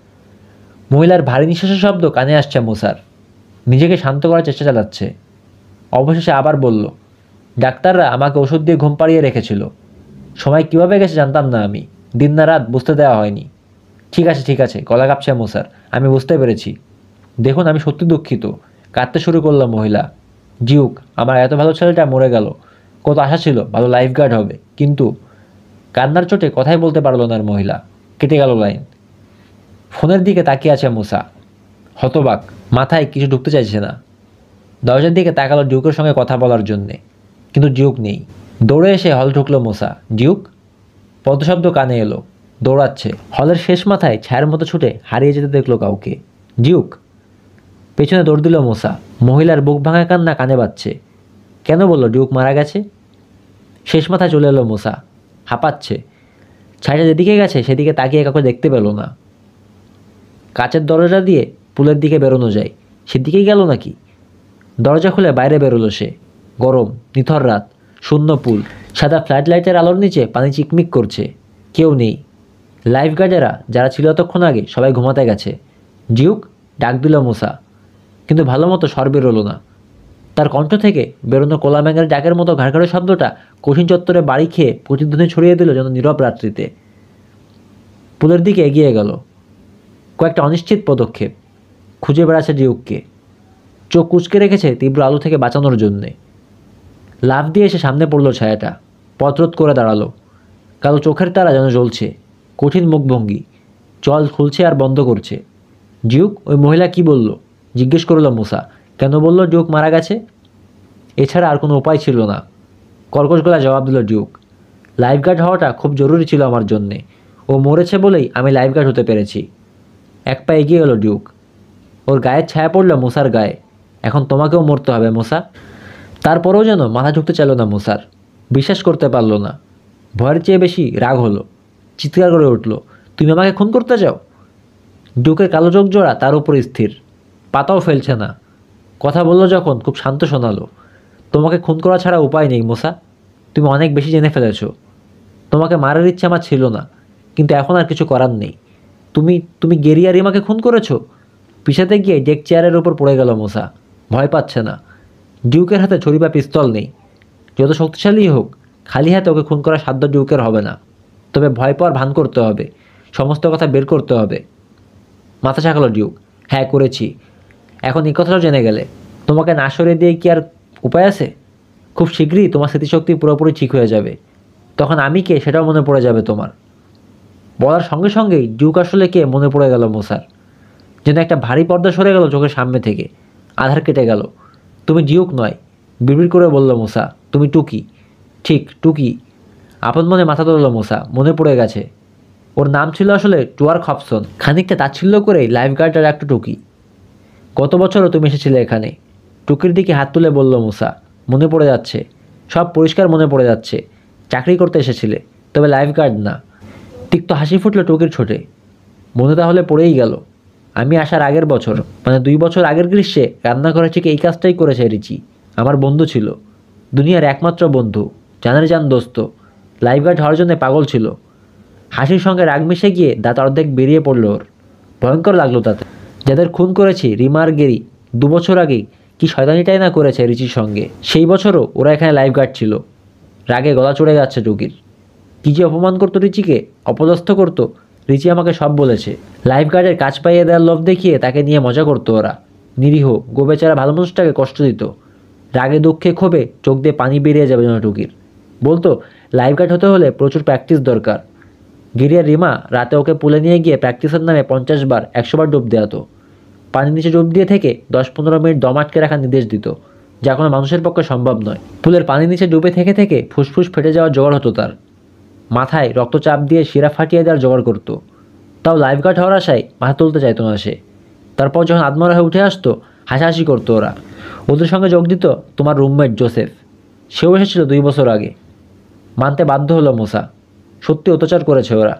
মহিলার ভারী নিঃশ্বাসের শব্দ কানে আসছে মুসার। নিজেকে শান্ত করার চেষ্টা চালাচ্ছে। অবশেষে আবার বলল, ডাক্তাররা আমাকে ওষুধ দিয়ে ঘুম পাড়িয়ে রেখেছিল। সময় কীভাবে গেছে জানতাম না আমি। দিন না রাত বুঝতে দেওয়া হয়নি। ঠিক আছে ঠিক আছে, গলা কাঁপছে মুসার। আমি বুঝতে পেরেছি। দেখুন, আমি সত্যি দুঃখিত। কাঁদতে শুরু করলাম মহিলা। ডিউক, আমার এত ভালো ছেলেটা মরে গেল। কত আশা ছিল ভালো লাইফগার্ড হবে, কিন্তু কান্নার চোটে কথাই বলতে পারল না আর মহিলা। কেটে গেল লাইন। ফোনের দিকে তাকিয়ে আছে মুসা, হতবাক, মাথায় কিছু ঢুকতে চাইছে না। দরজার দিকে তাকালো ডিউকের সঙ্গে কথা বলার জন্যে, কিন্তু ডিউক নেই। দৌড়ে এসে হল ঢুকলো মুসা। ডিউক? পদশব্দ কানে এলো। দৌড়াচ্ছে। হলের শেষ মাথায় ছায়ের মতো ছুটে হারিয়ে যেতে দেখলো কাউকে। ডিউক! পেছনে দৌড় দিল মুসা। মহিলার বুক ভাঙা কান্না কানে বাজছে। কেন বলল ডিউক মারা গেছে? শেষ মাথায় চলে এলো মুসা, হাঁপাচ্ছে। ছাইটা যেদিকে গেছে সেদিকে তাকিয়ে কাউকে দেখতে পেল না। কাচের দরজা দিয়ে পুলের দিকে বেরোনো যায়, সেদিকেই গেল নাকি? দরজা খুলে বাইরে বেরোলো সে। গরম নিথর রাত, শূন্য পুল, সাদা ফ্লাড লাইটের আলোর নিচে পানি চিকমিক করছে। কেউ নেই। লাইফ গার্ডেরা যারা ছিল এতক্ষণ আগে সবাই ঘুমাতে গেছে। ডিউক? ডাক দিল মুসা, কিন্তু ভালো মতো স্বর বেরোলো না। তার কণ্ঠ থেকে বেরোনো কোলা ব্যাঙের ডাকের মতো ঘাড়ঘাড়ের শব্দটা কঠিন চত্বরে বাড়ি খেয়ে প্রতিধ্বনি ছড়িয়ে দিল যেন নীরব রাত্রিতে। পুলের দিকে এগিয়ে গেল। কয়েকটা অনিশ্চিত পদক্ষেপ। খুঁজে বেড়াচ্ছে ডিউককে। চোখ কুঁচকে রেখেছে তীব্র আলো থেকে বাঁচানোর জন্যে। লাফ দিয়ে এসে সামনে পড়ল ছায়াটা। পথরোধ করে দাঁড়ালো। কালো চোখের তারা যেন জ্বলছে। কঠিন মুখভঙ্গি। জল খুলছে আর বন্ধ করছে। ডিউক? ওই মহিলা কি বলল? জিজ্ঞেস করল মুসা। কেন বলল ডিউক মারা গেছে? এছাড়া আর কোনো উপায় ছিল না। কর্কশ গলায় জবাব দিল ডিউক। লাইফগার্ড হওয়াটা খুব জরুরি ছিল আমার জন্যে। ও মরেছে বলেই আমি লাইফগার্ড হতে পেরেছি। এক পা এগিয়ে এলো ডিউক। ওর গায়ের ছায়া পড়ল মুসার গায়ে। এখন তোমাকেও মরতে হবে মুসা। তারপরেও যেন মাথা ঝুঁকতে চাইল না মুসার। বিশ্বাস করতে পারল না। ভয়ের চেয়ে বেশি রাগ হলো। চিৎকার করে উঠল, তুমি আমাকে খুন করতে চাও? ডুকের কালো চোখ জোড়া তার উপর স্থির, পাতাও ফেলছে না। কথা বলল যখন খুব শান্ত শোনালো, তোমাকে খুন করা ছাড়া উপায় নেই মুসা। তুমি অনেক বেশি জেনে ফেলেছো। তোমাকে মারার ইচ্ছে আমার ছিল না, কিন্তু এখন আর কিছু করার নেই। তুমি তুমি গেরি আর রিমাকে খুন করেছো? পিছাতে গিয়ে ডেক চেয়ারের উপর পড়ে গেল মুসা। ভয় পাচ্ছে না। ডিউকের হাতে ছুরি বা পিস্তল নেই। যত শক্তিশালী হোক, খালি হাতে ওকে খুন করার সাধ্য ডিউকের হবে না। তবে ভয় পাওয়ার ভান করতে হবে, সমস্ত কথা বের করতে হবে। মাথা ছাকালো ডিউক। হ্যাঁ করেছি। এখন এই কথাটাও জেনে গেলে, তোমাকে না সরিয়ে দিয়ে কি আর উপায় আছে? খুব শীঘ্রই তোমার স্মৃতিশক্তি পুরোপুরি ঠিক হয়ে যাবে। তখন আমি কে সেটাও মনে পড়ে যাবে তোমার। বলার সঙ্গে সঙ্গেই ডিউক আসলে কে মনে পড়ে গেল মুসার। যেন একটা ভারী পর্দা সরে গেল চোখের সামনে থেকে, আধার কেটে গেল। তুমি ডিউক নয়, বিড়বিড় করে বলল মুসা, তুমি টুকি। ঠিক টুকি। আপন মনে মাথা তুলল মুসা, মনে পড়ে গেছে। ওর নাম ছিল আসলে টুয়ার খপসন। খানিকটা তাচ্ছিল্য করেই লাইফ গার্ডটার একটা টুকি। গত বছরও তুমি এসেছিলে এখানে। টুকির দিকে হাত তুলে বলল মুসা, মনে পড়ে যাচ্ছে, সব পরিষ্কার মনে পড়ে যাচ্ছে। চাকরি করতে এসেছিলে, তবে লাইফ গার্ড না। তিক্ত হাসি ফুটল টুকির ছোটে। মনে তাহলে পড়েই গেল। আমি আসার আগের বছর, মানে দুই বছর আগের গ্রীষ্মে রান্নাঘরে থেকে এই কাজটাই করেছে রিচি। আমার বন্ধু ছিল, দুনিয়ার একমাত্র বন্ধু, জানের জান দোস্ত। লাইফ গার্ড হওয়ার জন্য পাগল ছিল। হাসির সঙ্গে রাগ মিশে গিয়ে দাঁত অর্ধেক বেরিয়ে পড়ল ওর। ভয়ঙ্কর লাগলো তাতে। যাদের খুন করেছি রিমা আর গেরি, দু বছর আগেই কি শয়তানিটাই না করেছে রিচির সঙ্গে। সেই বছরও ওরা এখানে লাইফ গার্ড ছিল। রাগে গলা চড়ে যাচ্ছে টুকির। কী যে অপমান করতো রিচিকে, অপদস্থ করতো। রিচি আমাকে সব বলেছে। লাইফ গার্ডের কাজ পাইয়ে দেওয়ার লোভ দেখিয়ে তাকে নিয়ে মজা করতো ওরা। নিরীহ গোবেচারা ভালো মানুষটাকে কষ্ট দিত। রাগে দুঃখে ক্ষোভে চোখ দিয়ে পানি বেরিয়ে যাবে যেন টুকির। বলতো লাইফ গার্ড হতে হলে প্রচুর প্র্যাকটিস দরকার। গিরি আর রিমা রাতে ওকে পুলে নিয়ে গিয়ে প্র্যাকটিসের নামে পঞ্চাশ বার একশো বার ডুব দেওয়াতো। পানির নিচে ডুব দিয়ে থেকে দশ পনেরো মিনিট দম আটকে রাখার নির্দেশ দিত, যা কোনো মানুষের পক্ষে সম্ভব নয়। পুলের পানির নিচে ডুবে থেকে থেকে ফুসফুস ফেটে যাওয়ার জোগাড় হতো তার। মাথায় রক্তচাপ দিয়ে শিরা ফাটিয়ে দেওয়ার জোগাড় করতো। তাও লাইফ গার্ড হওয়ার আশায় মাথা তুলতে চাইতো না সে। তারপর যখন আদমরা হয়ে উঠে আসতো, হাসাহাসি করতো ওরা। ওদের সঙ্গে যোগ দিত তোমার রুমমেট জোসেফ। সেও এসেছিল দুই বছর আগে। মানতে বাধ্য হলো মুসা, সত্যি অত্যাচার করেছে ওরা।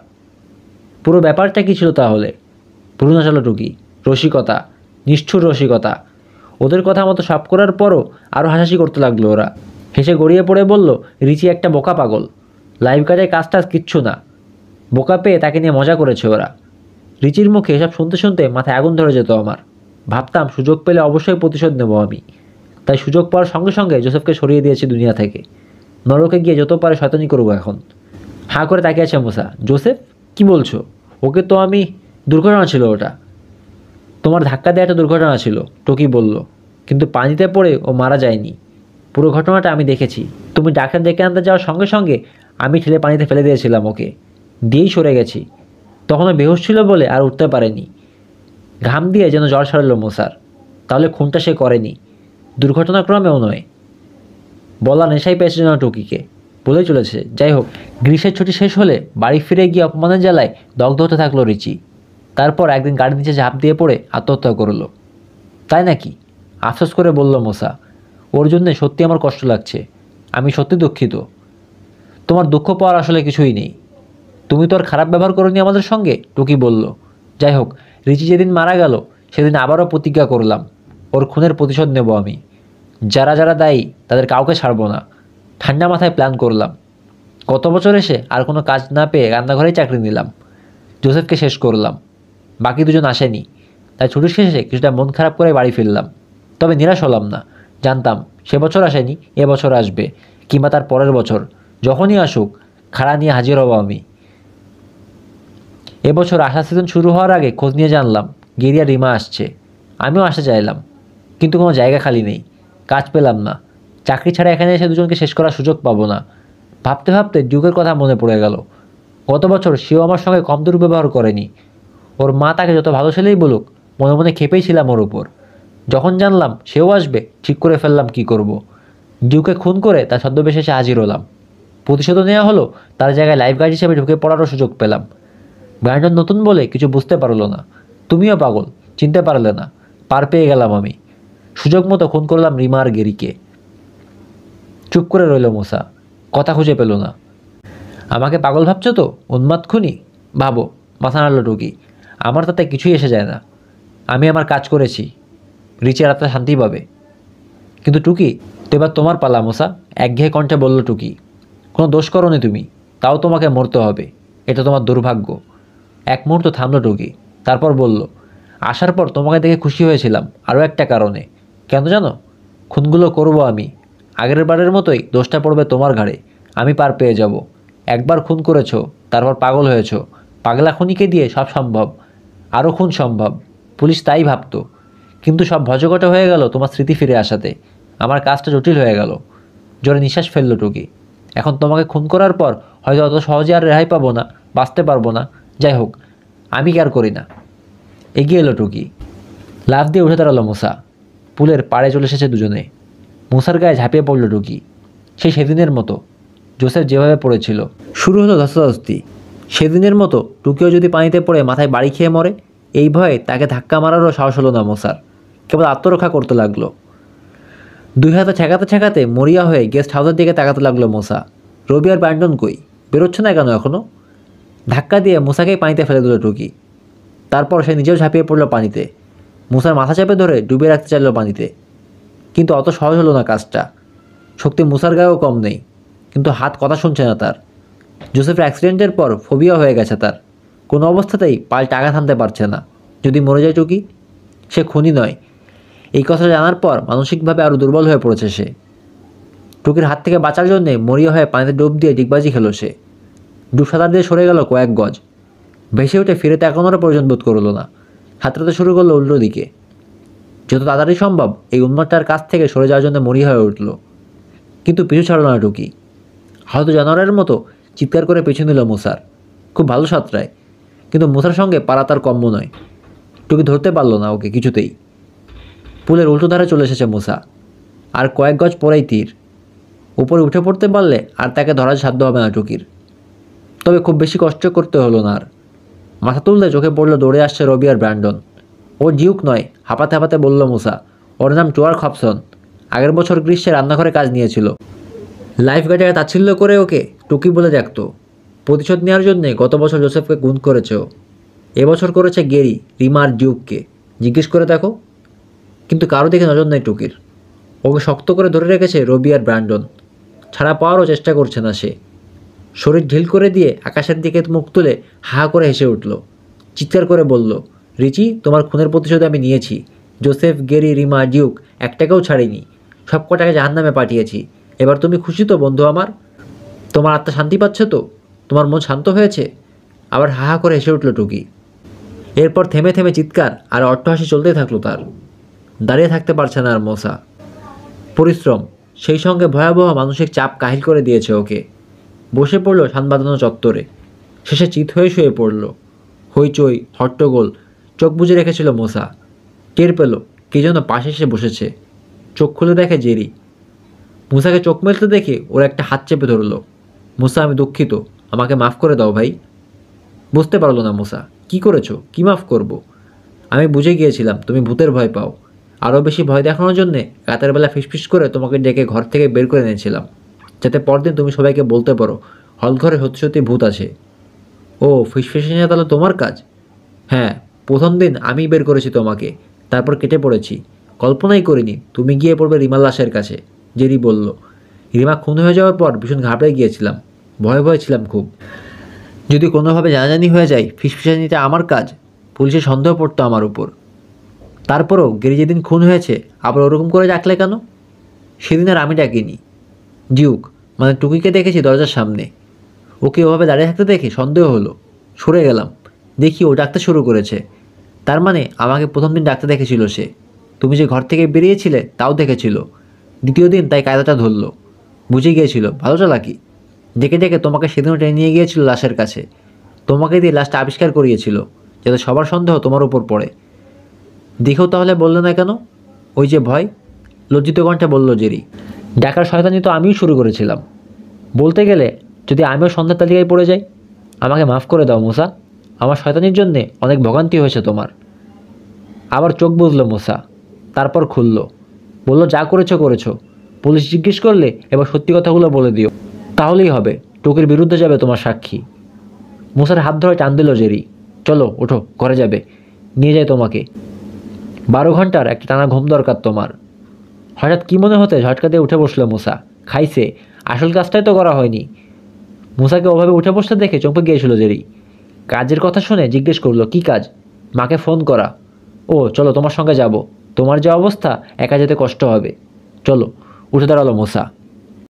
পুরো ব্যাপারটা কী ছিল তাহলে? ভুরু নাচালো টুকি। রসিকতা, নিষ্ঠুর রসিকতা। ওদের কথা মতো সব করার পরও আরও হাসাহাসি করতে লাগলো ওরা। হেসে গড়িয়ে পড়ে বলল, রিচি একটা বোকা পাগল। লাইফ গার্ডের কাজ টাজ কিচ্ছু না। বোকা পেয়ে তাকে নিয়ে মজা করেছে ওরা। রিচির মুখে এসব শুনতে শুনতে মাথায় আগুন ধরে যেত আমার। ভাবতাম সুযোগ পেলে অবশ্যই প্রতিশোধ নেব আমি। তাই সুযোগ পাওয়ার সঙ্গে সঙ্গে জোসেফকে সরিয়ে দিয়েছি দুনিয়া থেকে। নরকে গিয়ে যত পারে শয়তানি করবো এখন। হাঁ করে তাকিয়ে আছে মুসা। জোসেফ? কি বলছো? ওকে তো আমি... দুর্ঘটনা ছিল ওটা। তোমার ধাক্কা দেওয়া একটা দুর্ঘটনা ছিল, টকি বলল। কিন্তু পানিতে পড়ে ও মারা যায়নি। পুরো ঘটনাটা আমি দেখেছি। তুমি ডাক্তার ডেকে আনতে যাওয়ার সঙ্গে সঙ্গে আমি ঠেলে পানিতে ফেলে দিয়েছিলাম ওকে। দিয়েই সরে গেছি। তখনও বেহুশ ছিল বলে আর উঠতে পারেনি। ঘাম দিয়ে যেন জ্বর সারল মুসার। তাহলে খুনটা সে করেনি, দুর্ঘটনাক্রমেও নয়। বলা নেশাই পেয়েছে যেন টুকিকে। বলেই চলেছে। যাই হোক, গ্রীষ্মের ছুটি শেষ হলে বাড়ি ফিরে গিয়ে অপমানের জ্বালায় দগ্ধ হতে থাকলো রিচি। তারপর একদিন গাড়ির নিচে ঝাঁপ দিয়ে পড়ে আত্মহত্যা করলো। তাই নাকি? আফসোস করে বলল মুসা। ওর জন্যে সত্যি আমার কষ্ট লাগছে। আমি সত্যি দুঃখিত। তোমার দুঃখ পাওয়ার আসলে কিছুই নেই। তুমি তো আর খারাপ ব্যবহার করোনি আমাদের সঙ্গে, টুকি বলল। যাই হোক, রিচি যেদিন মারা গেল সেদিন আবারও প্রতিজ্ঞা করলাম, ওর খুনের প্রতিশোধ নেব আমি। যারা যারা দায়ী তাদের কাউকে ছাড়ব না। ঠান্ডা মাথায় প্ল্যান করলাম। গত বছর এসে আর কোনো কাজ না পেয়ে রান্নাঘরেই চাকরি নিলাম। জোসেফকে শেষ করলাম। বাকি দুজন আসেনি, তাই ছুটির শেষে কিছুটা মন খারাপ করে বাড়ি ফিরলাম। তবে নিরাশ হলাম না। জানতাম সে বছর আসেনি, এ বছর আসবে, কিংবা তার পরের বছর। যখনই আসুক, খাড়া নিয়ে হাজির হব আমি। এবছর আসার সিজন শুরু হওয়ার আগে খোঁজ নিয়ে জানলাম গেরিয়া রিমা আসছে। আমিও আসতে চাইলাম, কিন্তু কোনো জায়গা খালি নেই। কাজ পেলাম না। চাকরি ছাড়া এখানে এসে দুজনকে শেষ করার সুযোগ পাবো না। ভাবতে ভাবতে ডিউকের কথা মনে পড়ে গেল। গত বছর সেও আমার সঙ্গে কম দুর্ব্যবহার করেনি। ওর মা তাকে যত ভালো ছেলেই বলুক, মনে মনে খেপেই ছিলাম ওর উপর। যখন জানলাম সেও আসবে, ঠিক করে ফেললাম কি করব। ডিউকে খুন করে তার ছদ্মবেশে এসে হাজির হলাম। প্রতিশোধও নেওয়া হলো, তার জায়গায় লাইফ গার্ড হিসেবে ঢুকে পড়ারও সুযোগ পেলাম। ব্র্যান্ডন নতুন বলে কিছু বুঝতে পারলো না। তুমিও পাগল, চিনতে পারলে না। পার পেয়ে গেলাম আমি। সুযোগ মতো খুন করলাম রিমা আর গেরিকে। চুপ করে রইল মুসা, কথা খুঁজে পেল না। আমাকে পাগল ভাবছো তো, উন্মাদ খুনি ভাবো, মাথা নাড়ল টুকি। আমার তাতে কিছুই এসে যায় না। আমি আমার কাজ করেছি, রিচের আত্মা শান্তি পাবে। কিন্তু টুকি, তো এবার তোমার পালা মুসা, একঘেয়ে কণ্ঠে বলল টুকি। কোনো দোষ করোনি তুমি, তাও তোমাকে মরতে হবে, এটা তোমার দুর্ভাগ্য। এক মুহূর্ত থামল টুকি, তারপর বলল, আসার পর তোমাকে দেখে খুশি হয়েছিলাম আরও একটা কারণে। কেন জানো? খুনগুলো করব আমি, আগের বারের মতোই দোষটা পড়বে তোমার ঘাড়ে। আমি পার পেয়ে যাব। একবার খুন করেছো, তারপর পাগল হয়েছো। পাগলা খুনিকে দিয়ে সব সম্ভব, আরও খুন সম্ভব, পুলিশ তাই ভাবতো। কিন্তু সব ভজঘট হয়ে গেল তোমার স্মৃতি ফিরে আসাতে। আমার কাজটা জটিল হয়ে গেল। জোরে নিঃশ্বাস ফেললো টুকি। এখন তোমাকে খুন করার পর হয়তো অত সহজে আর রেহাই পাবো না, বাঁচতে পারবো না। যাই হোক, আমি কি আর করি না। এগিয়ে এলো টুকি। লাফ দিয়ে উঠে দাঁড়ালো মুসা। পুলের পাড়ে চলে এসেছে দুজনে। মুসার গায়ে ঝাঁপিয়ে পড়ল টুকি, সেই সেদিনের মতো জোসেফ যেভাবে পড়েছিল। শুরু হলো ধস্তাধস্তি। সেদিনের মতো টুকিও যদি পানিতে পড়ে মাথায় বাড়ি খেয়ে মরে, এই ভয়ে তাকে ধাক্কা মারারও সাহস হলো না মুসার। কেবল আত্মরক্ষা করতে লাগলো। দুই হাতে ঠেকাতে ঠেকাতে মরিয়া হয়ে গেস্ট হাউসের দিকে তাকাতে লাগলো মুসা। রবি আর ব্যান্ডন কই, বেরোচ্ছে না কেন এখনও? ধাক্কা দিয়ে মুসাকেই পানিতে ফেলে দিল টুকি। তারপর সে নিজেও ঝাঁপিয়ে পড়ল পানিতে। মুসার মাথা চেপে ধরে ডুবিয়ে রাখতে চাইল পানিতে, কিন্তু অত সহজ হলো না কাজটা। শক্তি মুসার গায়েও কম নেই, কিন্তু হাত কথা শুনছে না তার। জোসেফের অ্যাক্সিডেন্টের পর ফোবিয়া হয়ে গেছে তার। কোনো অবস্থাতেই পাল্টা আঘাত হানতে পারছে না। যদি মরে যায় টুকি, সে খুনি নয়। এই কথা জানার পর মানসিকভাবে আরও দুর্বল হয়ে পড়েছে সে। টুকির হাত থেকে বাঁচার জন্যে মরিয়া হয়ে পানিতে ডুব দিয়ে ডিগবাজি খেলো সে। ডুব সাঁতার দিয়ে সরে গেল কয়েক গজ। ভেসে উঠে ফিরে তাকানোরও প্রয়োজন বোধ করলো না। হাতড়াতে শুরু করলো উল্টো দিকে। যত তাড়াতাড়ি সম্ভব এই উন্মাদটার কাছ থেকে সরে যাওয়ার জন্য মরিয়া হয়ে উঠল, কিন্তু পিছু ছাড়ল না টুকি। হয়তো জানোয়ারের মতো চিৎকার করে পিছু নিল মুসার। খুব ভালো সাঁতরায়, কিন্তু মুসার সঙ্গে পারা তার কম্য নয়। টুকি ধরতে পারল না ওকে কিছুতেই। পুলের উল্টো ধারে চলে এসেছে মুসা। আর কয়েক গজ পরেই তীর। উপরে উঠে পড়তে পারলে আর তাকে ধরার সাধ্য হবে না টুকির। তবে খুব বেশি কষ্ট করতে হলো না আর। মাথা তুলতে চোখে পড়লো দৌড়ে আসছে রবি আর ব্র্যান্ডন। ওর জিউক নয়, হাঁপাতে হাঁপাতে বলল মুসা। ওর নাম টোয়ার খপসন। আগের বছর গ্রীষ্মে রান্নাঘরে কাজ নিয়েছিল। লাইফ গার্ডের তাচ্ছিল্য করে ওকে টুকি বলে ডাকত। প্রতিশোধ নেওয়ার জন্যে গত বছর জোসেফকে খুন করেছে ও। এবছর করেছে গেরি, রিমা আর ডিউককে। জিজ্ঞেস করে দেখো। কিন্তু কারো দিকে নজর নেই টুকির। ওকে শক্ত করে ধরে রেখেছে রবি আর ব্র্যান্ডন। ছাড়া পাওয়ারও চেষ্টা করছে না সে। শরীর ঢিল করে দিয়ে আকাশের দিকে মুখ তুলে হা করে হেসে উঠল। চিৎকার করে বলল, রিচি, তোমার খুনের প্রতিশোধ আমি নিয়েছি। জোসেফ, গেরি, রিমা, ডিউক একটাকেও ছাড়িনি। সব কটাকে জাহান্নামে পাঠিয়েছি। এবার তুমি খুশি তো বন্ধু আমার? তোমার আত্মা শান্তি পাচ্ছে তো? তোমার মন শান্ত হয়েছে? আবার হা হা করে হেসে উঠল টুকি। এরপর থেমে থেমে চিৎকার আর অট্টহাসি চলতেই থাকলো তার। দাঁড়িয়ে থাকতে পারছে না আর মোসা। পরিশ্রম সেই সঙ্গে ভয়াবহ মানসিক চাপ কাহিল করে দিয়েছে ওকে। বসে পড়ল শান বাঁধানো চত্বরে। শেষে চিত হয়ে শুয়ে পড়ল। হইচই, হট্টগোল, চোখ বুজে রেখেছিল মোসা। টের পেল কে যেন পাশে এসে বসেছে। চোখ খুলে দেখে জেরি। মুসাকে চোখ মেলতে দেখে ওর একটা হাত চেপে ধরল। মুসা, আমি দুঃখিত, আমাকে মাফ করে দাও ভাই। বুঝতে পারলো না মুসা। কি করেছো? কি মাফ করব? আমি বুঝে গিয়েছিলাম তুমি ভূতের ভয় পাও। আরও বেশি ভয় দেখানোর জন্যে রাতের বেলা ফিসফিস করে তোমাকে ডেকে ঘর থেকে বের করে এনেছিলাম, যাতে পরদিন তুমি সবাইকে বলতে পারো হলঘরে সত্যি সত্যি ভূত আছে। ও, ফিসফিসে নিয়ে তাহলে তোমার কাজ? হ্যাঁ, প্রথম দিন আমি বের করেছি তোমাকে, তারপর কেটে পড়েছি। কল্পনাই করিনি তুমি গিয়ে পড়বে রিমার লাশের কাছে। জেরি বলল। রিমা খুন হয়ে যাওয়ার পর ভীষণ ঘাবড়ে গিয়েছিলাম, ভয়ে ভয়ে ছিলাম খুব। যদি কোনোভাবে জানাজানি হয়ে যায় ফিসফিসানিটা আমার কাজ, পুলিশের সন্দেহ পড়তো আমার উপর। তারপরও গেরি যেদিন খুন হয়েছে আবার ওরকম করে ডাকলে কেন? সেদিন আর আমি ডাকিনি। ডিউক মানে টুকিকে দেখেছি দরজার সামনে। ওকে ওভাবে দাঁড়িয়ে থাকতে দেখে সন্দেহ হলো। সরে গেলাম, দেখি ও ডাকতে শুরু করেছে। তার মানে আমাকে প্রথম দিন ডাকতে দেখেছিল সে। তুমি যে ঘর থেকে বেরিয়েছিলে তাও দেখেছিল। দ্বিতীয় দিন তাই কায়দাটা ধরলো। বুঝে গিয়েছিল ভালো চালাকি। ডেকে ডেকে তোমাকে সেদিনও টেনে নিয়ে গিয়েছিল লাশের কাছে। তোমাকে দিয়ে লাশটা আবিষ্কার করিয়েছিল, যাতে সবার সন্দেহ তোমার উপর পড়ে। দেখেও তাহলে বললে না কেন? ওই যে ভয়, লজ্জিত কণ্ঠে বলল জেরি। ডাকার শয়তানি তো আমিও শুরু করেছিলাম। বলতে গেলে যদি আমিও সন্ধ্যার তালিকায় পড়ে যাই। আমাকে মাফ করে দাও মুসা, আমার শয়তানির জন্যে অনেক ভোগান্তি হয়েছে তোমার। আবার চোখ বুঝল মুসা, তারপর খুলল। বললো যা করেছো করেছো, পুলিশ জিজ্ঞেস করলে এবার সত্যি কথাগুলো বলে দিও, তাহলেই হবে। টুকির বিরুদ্ধে যাবে তোমার সাক্ষী। মুসার হাত ধরে টান দিল জেরি। চলো ওঠো, ঘরে যাবে, নিয়ে যায় তোমাকে। বারো ঘন্টার একটা টানা ঘুম দরকার তোমার। হঠাৎ কি মনে হতে ঝটকা দিয়ে উঠে বসলো মুসা। খাইছে, আসল কাজটাই তো করা হয়নি। মুসাকে ওভাবে উঠে বসতে দেখে চমকে গিয়েছিল জেরি। কাজের কথা শুনে জিজ্ঞেস করলো কি কাজ? মাকে ফোন করা। ও চলো তোমার সঙ্গে যাব, তোমার যে অবস্থা একা যেতে কষ্ট হবে। চলো। উঠে দাঁড়ালো মুসা।